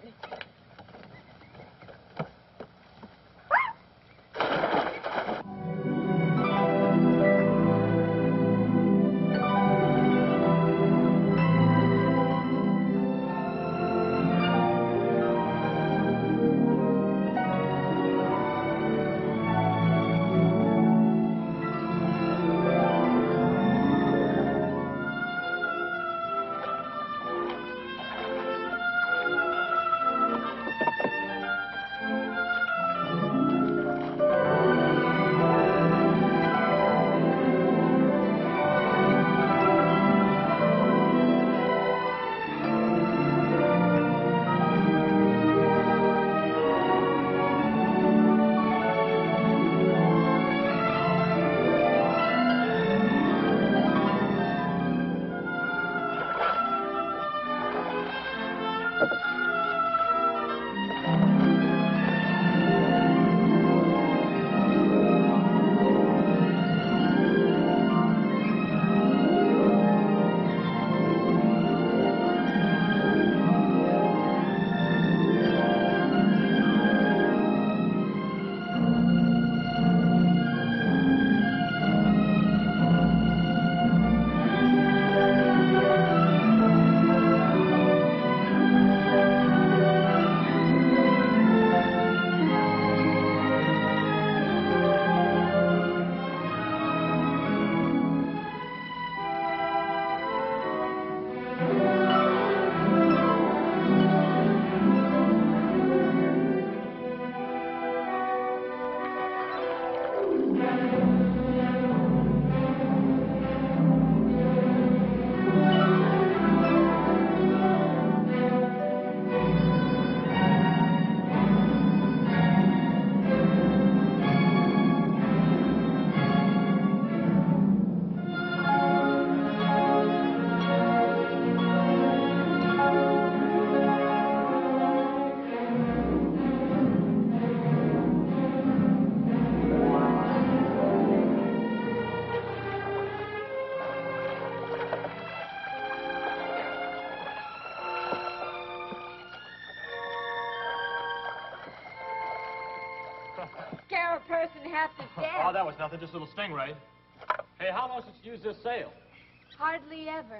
Scare a person half to death. Oh, that was nothing, just a little stingray. Hey, how long since you used this sail? Hardly ever.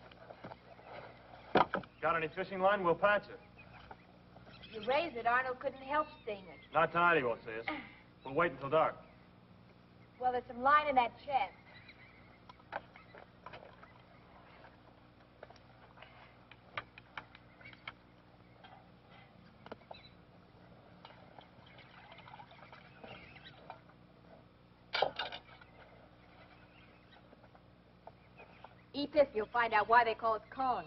Got any fishing line? We'll patch it. If you raise it, Arnold couldn't help seeing it. Not tonight, he won't see us. We'll wait until dark. Well, there's some line in that chest. Eat this, you'll find out why they call it corn.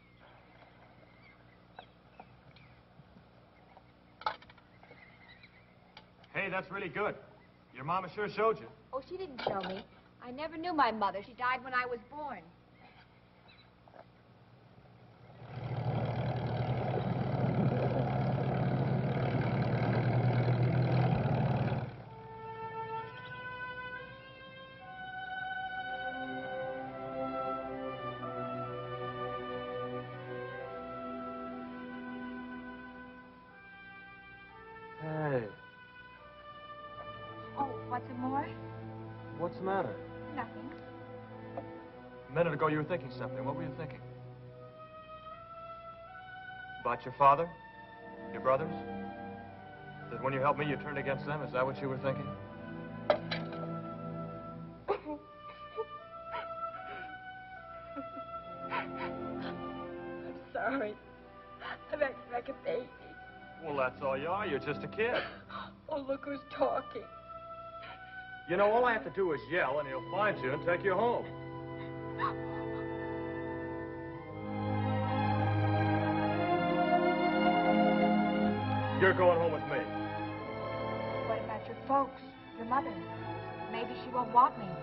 Hey, that's really good. Your mama sure showed you. Oh, she didn't show me. I never knew my mother. She died when I was born. Hey, Oh, what's it more? what's the matter? Nothing. A minute ago, you were thinking something. What were you thinking? About your father? Your brothers? That when you helped me, you turned against them? Is that what you were thinking? I'm sorry. I'm acting like a baby. Well, that's all you are. You're just a kid. Oh, look who's talking. You know, all I have to do is yell, and he'll find you and take you home. You're going home with me. What about your folks? Your mother? Maybe she won't want me.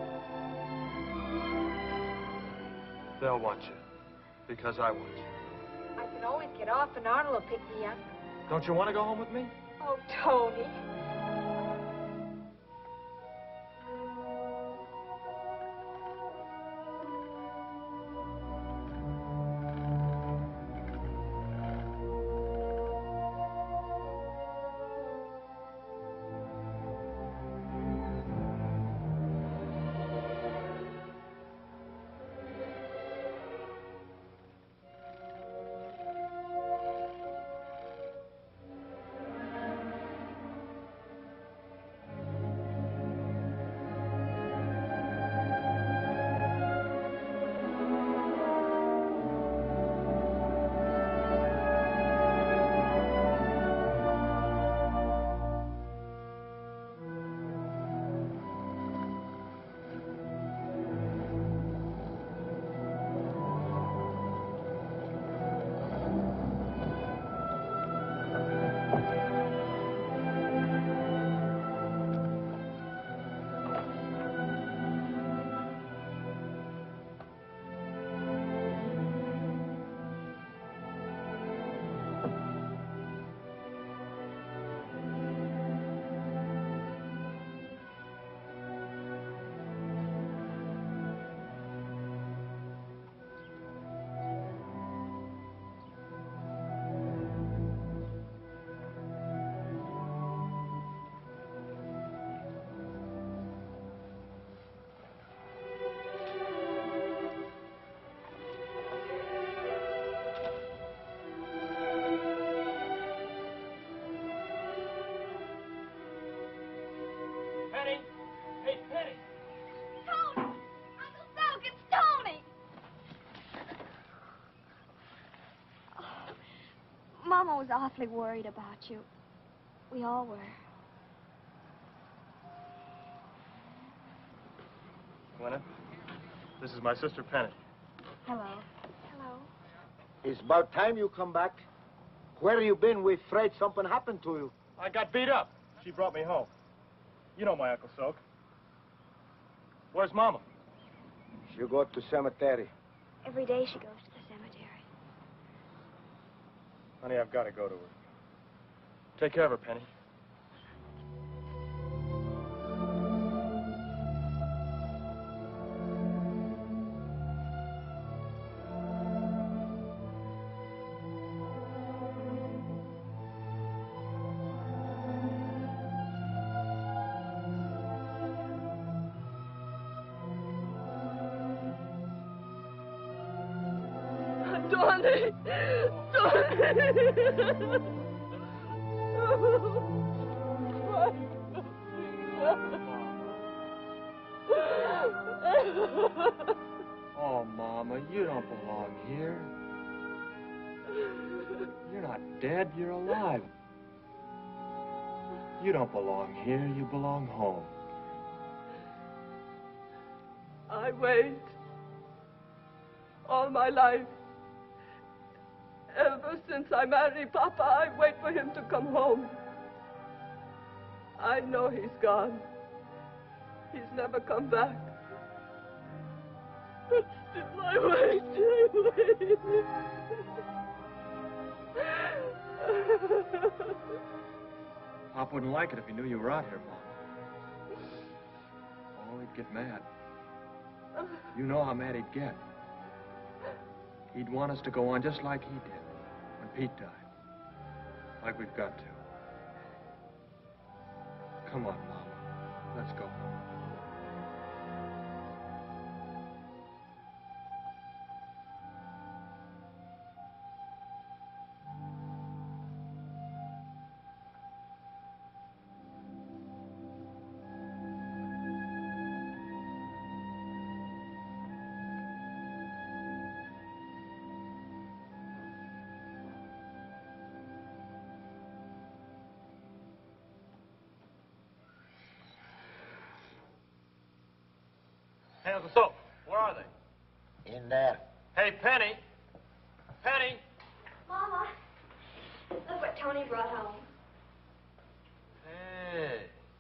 They'll want you. Because I want you. I can always get off and Arnold will pick me up. Don't you want to go home with me? Oh, Tony. Mama was awfully worried about you. We all were. Gwyneth, this is my sister Penny. Hello. Hello. It's about time you come back. Where you been? We're afraid something happened to you. I got beat up. She brought me home. You know my Uncle Soak. Where's Mama? She go to cemetery. Every day she goes to the cemetery. Honey, I've got to go to her. Take care of her, Penny. Tony! Tony! Oh, Mama, you don't belong here. You're not dead, you're alive. You don't belong here, you belong home. I wait all my life. Ever since I married Papa, I wait for him to come home. I know he's gone. He's never come back. But still I wait, I wait. Pop wouldn't like it if he knew you were out here, Mom. Oh, he'd get mad. You know how mad he'd get. He'd want us to go on just like he did when Pete died. Like we've got to. Come on, Mama. Let's go. Hey, Uncle Soap, where are they? In there. Hey, Penny. Penny. Mama, look what Tony brought home. Hey.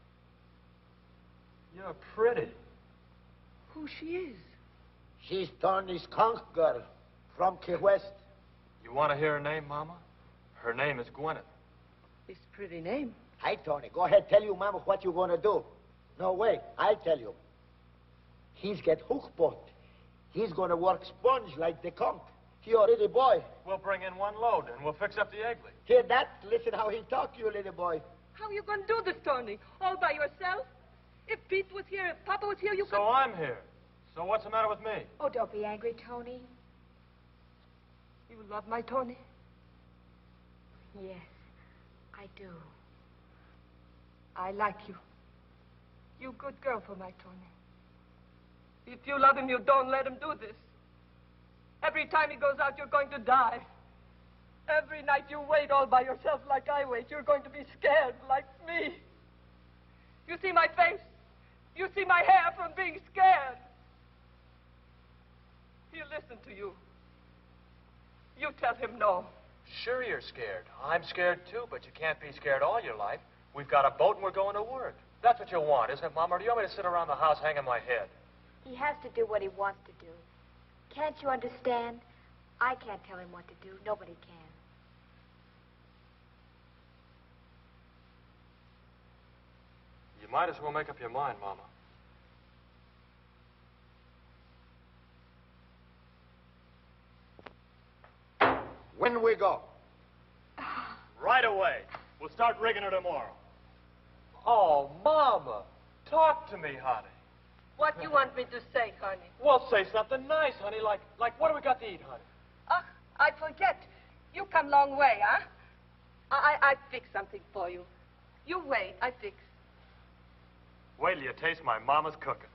You're pretty. Who she is? She's Tony's conch girl from Key West. You want to hear her name, Mama? Her name is Gwyneth. It's a pretty name. Hi, Tony. Go ahead, tell you, Mama, what you gonna do. No, wait. I tell you. He's get hook boat. He's gonna work sponge like the conch. He already boy. We'll bring in one load, and we'll fix up the eggley. Hear that? Listen how he talk, you little boy. How you gonna do this, Tony? All by yourself? If Pete was here, if Papa was here, you So could... I'm here. So what's the matter with me? Oh, don't be angry, Tony. You love my Tony? Yes, I do. I like you. You good girl for my Tony. If you love him, you don't let him do this. Every time he goes out, you're going to die. Every night you wait all by yourself like I wait. You're going to be scared like me. You see my face? You see my hair from being scared. He'll listen to you. You tell him no. Sure you're scared. I'm scared too, but you can't be scared all your life. We've got a boat and we're going to work. That's what you want, isn't it, Mama? Or do you want me to sit around the house hanging my head? He has to do what he wants to do. Can't you understand? I can't tell him what to do. Nobody can. You might as well make up your mind, Mama. When we go? Right away. We'll start rigging her tomorrow. Oh, Mama. Talk to me, honey. What you want me to say, honey? Well, say something nice, honey. Like, like, what do we got to eat, honey? Ah, I forget. You come long way, huh? I, I, I fix something for you. You wait, I fix. Wait till you taste my mama's cooking.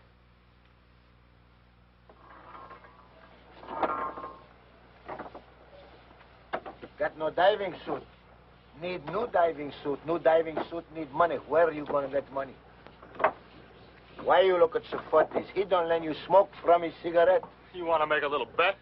Got no diving suit. Need new diving suit. New diving suit need money. Where are you gonna get money? Why you look at so footies? He don't let you smoke from his cigarette. You want to make a little bet?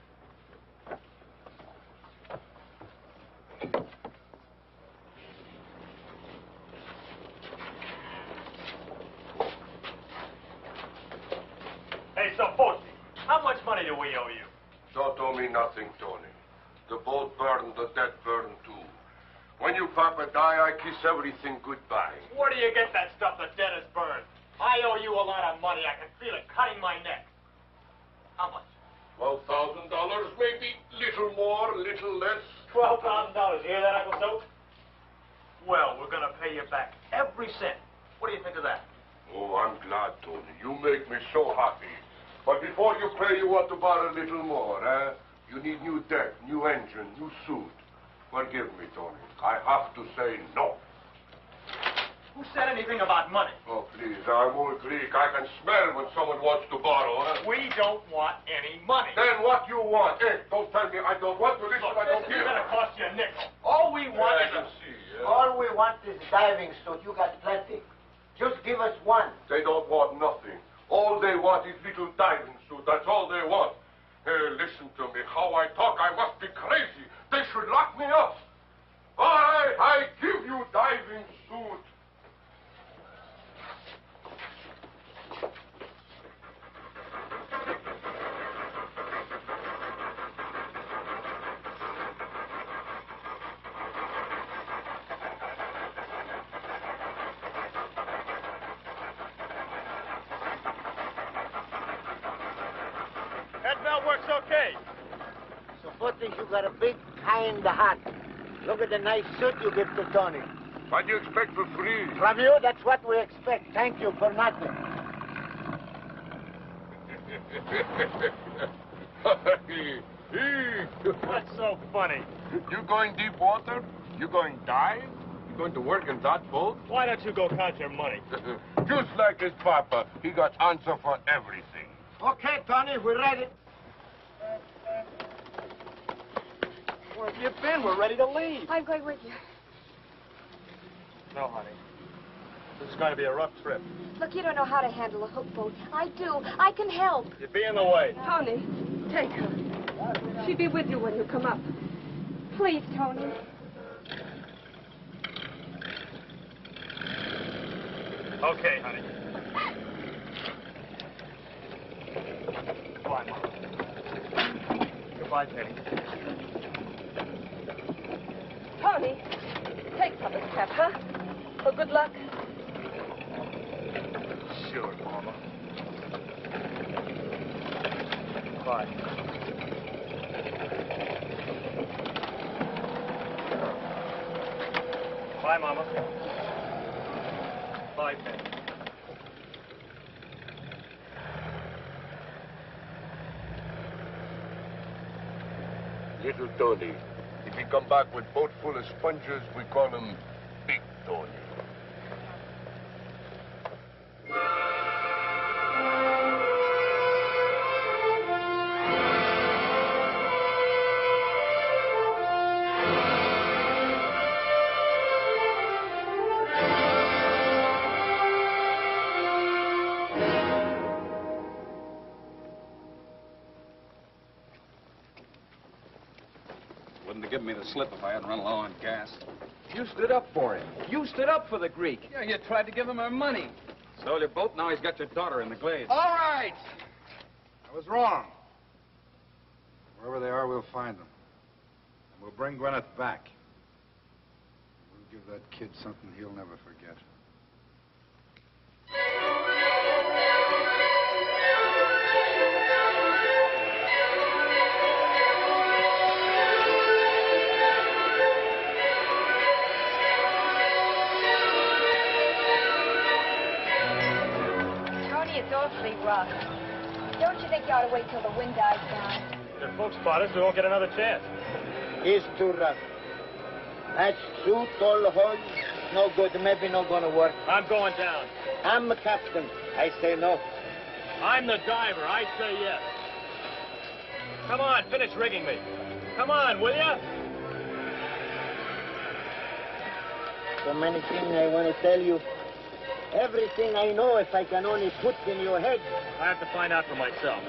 Hey, Saposi, how much money do we owe you? Don't owe me nothing, Tony. The boat burned, the debt burned too. When you papa die, I kiss everything goodbye. Where do you get that stuff the debt is burned? I owe you a lot of money. I can feel it cutting my neck. How much? Twelve thousand dollars, maybe. Little more, little less. Twelve thousand dollars. You hear that, Uncle Soap? Well, we're going to pay you back every cent. What do you think of that? Oh, I'm glad, Tony. You make me so happy. But before you pay, you want to borrow a little more, eh? You need new deck, new engine, new suit. Forgive me, Tony. I have to say no. Who said anything about money? Oh, please, I'm old Greek. I can smell when someone wants to borrow, huh? We don't want any money. Then what you want? Eh, don't tell me I don't want to listen. Look, I don't this hear. is going to cost you a nickel. All we want Yeah, I is can a... see, yeah. All we want is diving suit. You got plenty. Just give us one. They don't want nothing. All they want is little diving suit. That's all they want. Hey, listen to me. How I talk, I must be crazy. They should lock me up. All right, I give you diving suit. Head belt works okay. So, Footy, you got a big kind hat. Look at the nice suit you give to Tony. What do you expect for free? From you, that's what we expect. Thank you for nothing. What's so funny? You going deep water? You going dive? You going to work in that boat? Why don't you go count your money? Just like his papa. He got answer for everything. Okay, Tony, we're ready. Where have you been? We're ready to leave. I'm going with you. No, honey. This is going to be a rough trip. Look, you don't know how to handle a hook boat. I do. I can help. You'd be in the way. Tony, take her. She'll be with you when you come up. Please, Tony. Okay, honey. Come on. Goodbye, Penny. Tony, take some of this pep, huh? For good luck. Sure, Mama. Bye. Bye, Mama. Bye, Penny. Little Tony. If he come back with boat full of sponges, we call him Big Tony. Wouldn't have given me the slip if I hadn't run low on gas. You stood up for him. You stood up for the Greek. Yeah, you tried to give him our money. Stole your boat, now he's got your daughter in the glades. All right. I was wrong. Wherever they are, we'll find them. And we'll bring Gwyneth back. We'll give that kid something he'll never forget. It's awfully rough. Don't you think you ought to wait till the wind dies down? If folks spot us, we won't get another chance. It's too rough. That's two tall holes. No good. Maybe not gonna work. I'm going down. I'm the captain. I say no. I'm the diver. I say yes. Come on, finish rigging me. Come on, will ya? So many things I want to tell you. Everything I know, if I can only put in your head. I have to find out for myself.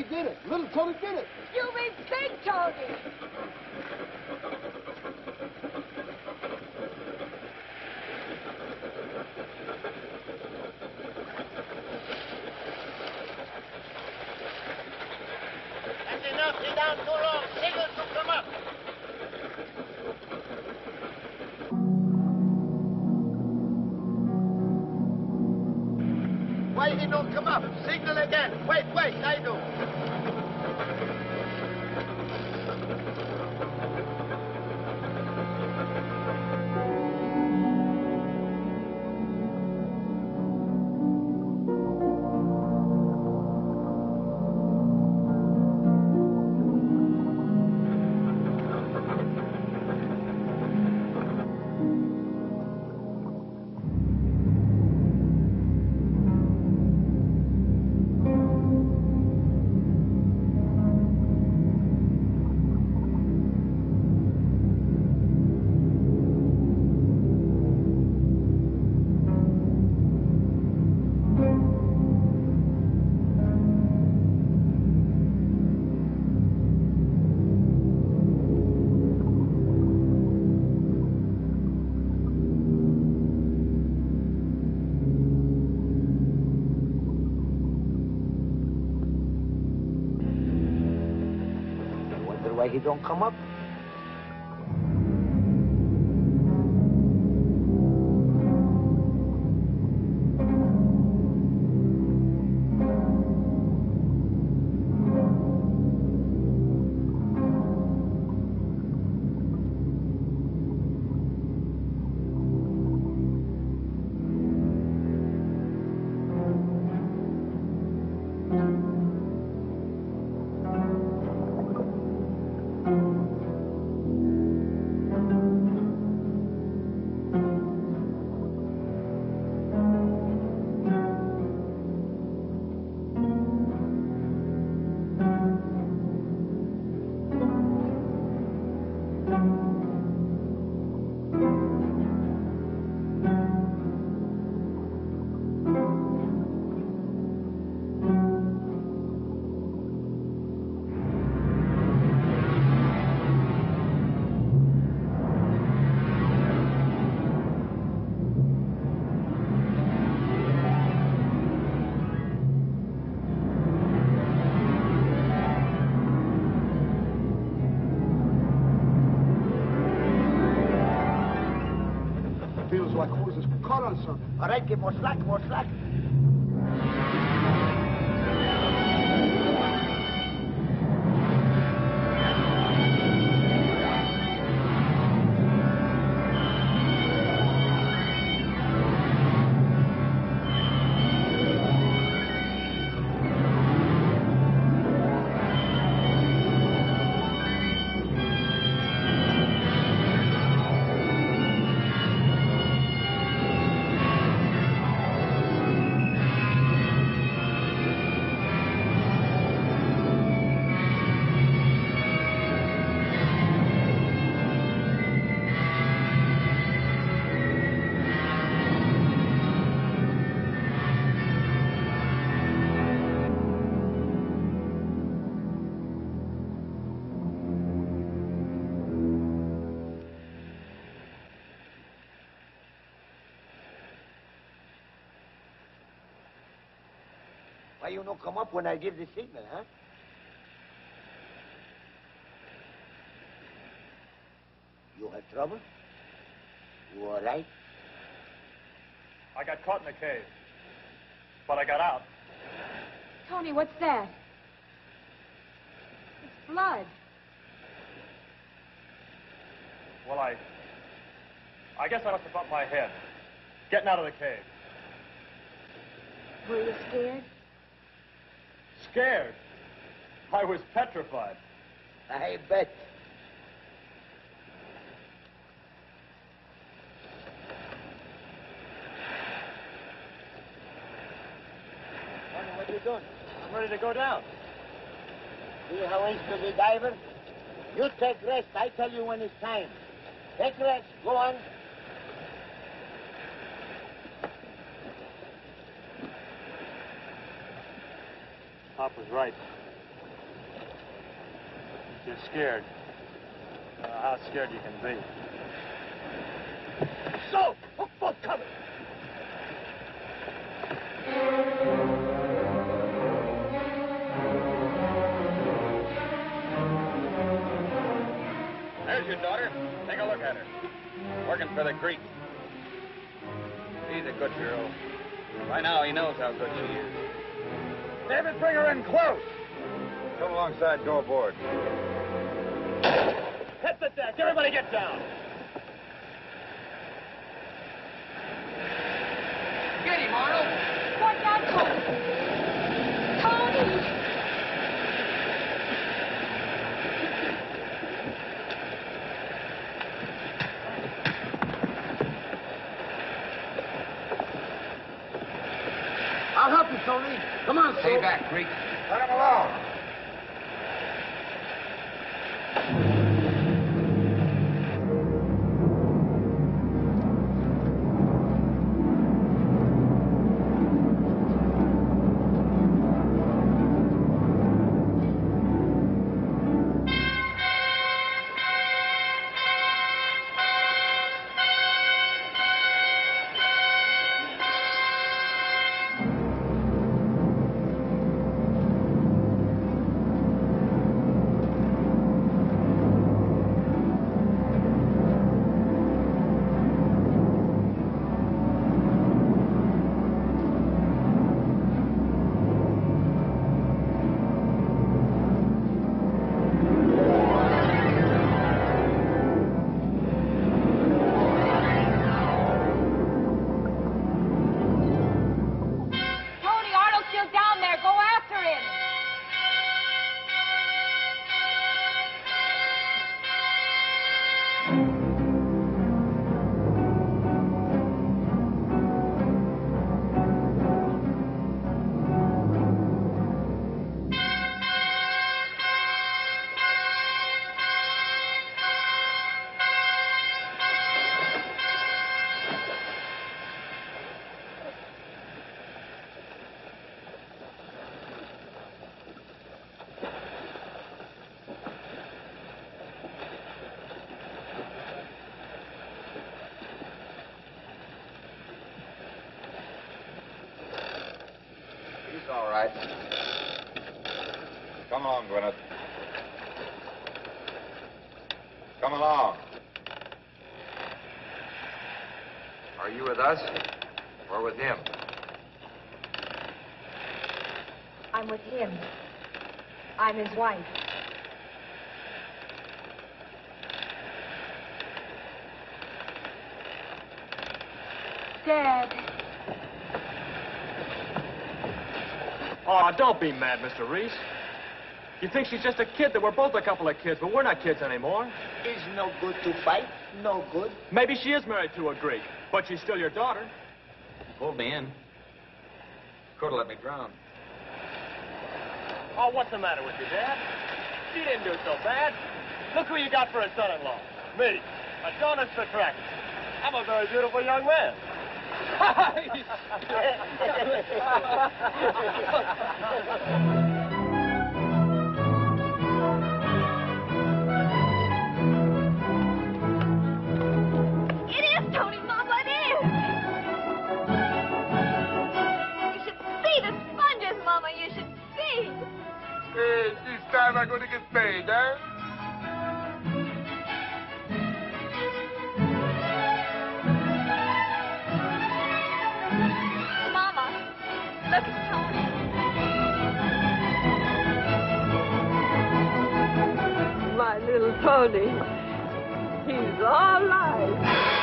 did it. Little Tony did it. You mean Big Tony? That's enough. Sit down too long. Signal to come up. Why he don't come up? Signal again. Wait, wait, I do. Why he don't come up? Like who is caught on something. All right, give more slack, more slack. Why you don't come up when I give the signal, huh? You have trouble? You all right? I got caught in the cave, but I got out. Tony, what's that? It's blood. Well, I... I guess I must have bumped my head. Getting out of the cave. Were you scared? Scared? I was petrified. I bet. Tony, what are you doing? I'm ready to go down. See how he's to the diver? You take rest. I tell you when it's time. Take rest. Go on. Pop was right. You're scared. Uh, how scared you can be. So, hook both coming. There's your daughter. Take a look at her. Working for the Greek. She's a good girl. By now he knows how good she is. David, bring her in close. Come alongside, go aboard. Hit the deck. Everybody get down. Get him, Arnold. Watch out, Tony. Tony! I'll help you, Tony. Come on, Stay Soap. back, Greek. Let him alone. All right. Come along, Gwyneth. Come along. Are you with us or with him? I'm with him. I'm his wife. Dad. Oh, don't be mad, Mister Rhys. You think she's just a kid, that we're both a couple of kids, but we're not kids anymore. It's no good to fight. No good. Maybe she is married to a Greek, but she's still your daughter. Pulled me in. Could have let me drown. Oh, what's the matter with you, Dad? She didn't do so bad. Look who you got for a son-in-law. Me, Adonis Petrakis. I'm a very beautiful young man. It is, Tony, Mama, it is. You should see the sponges, Mama. You should see. Hey, this time I'm going to get paid, huh? Look at Tony. My little Tony. He's all alive.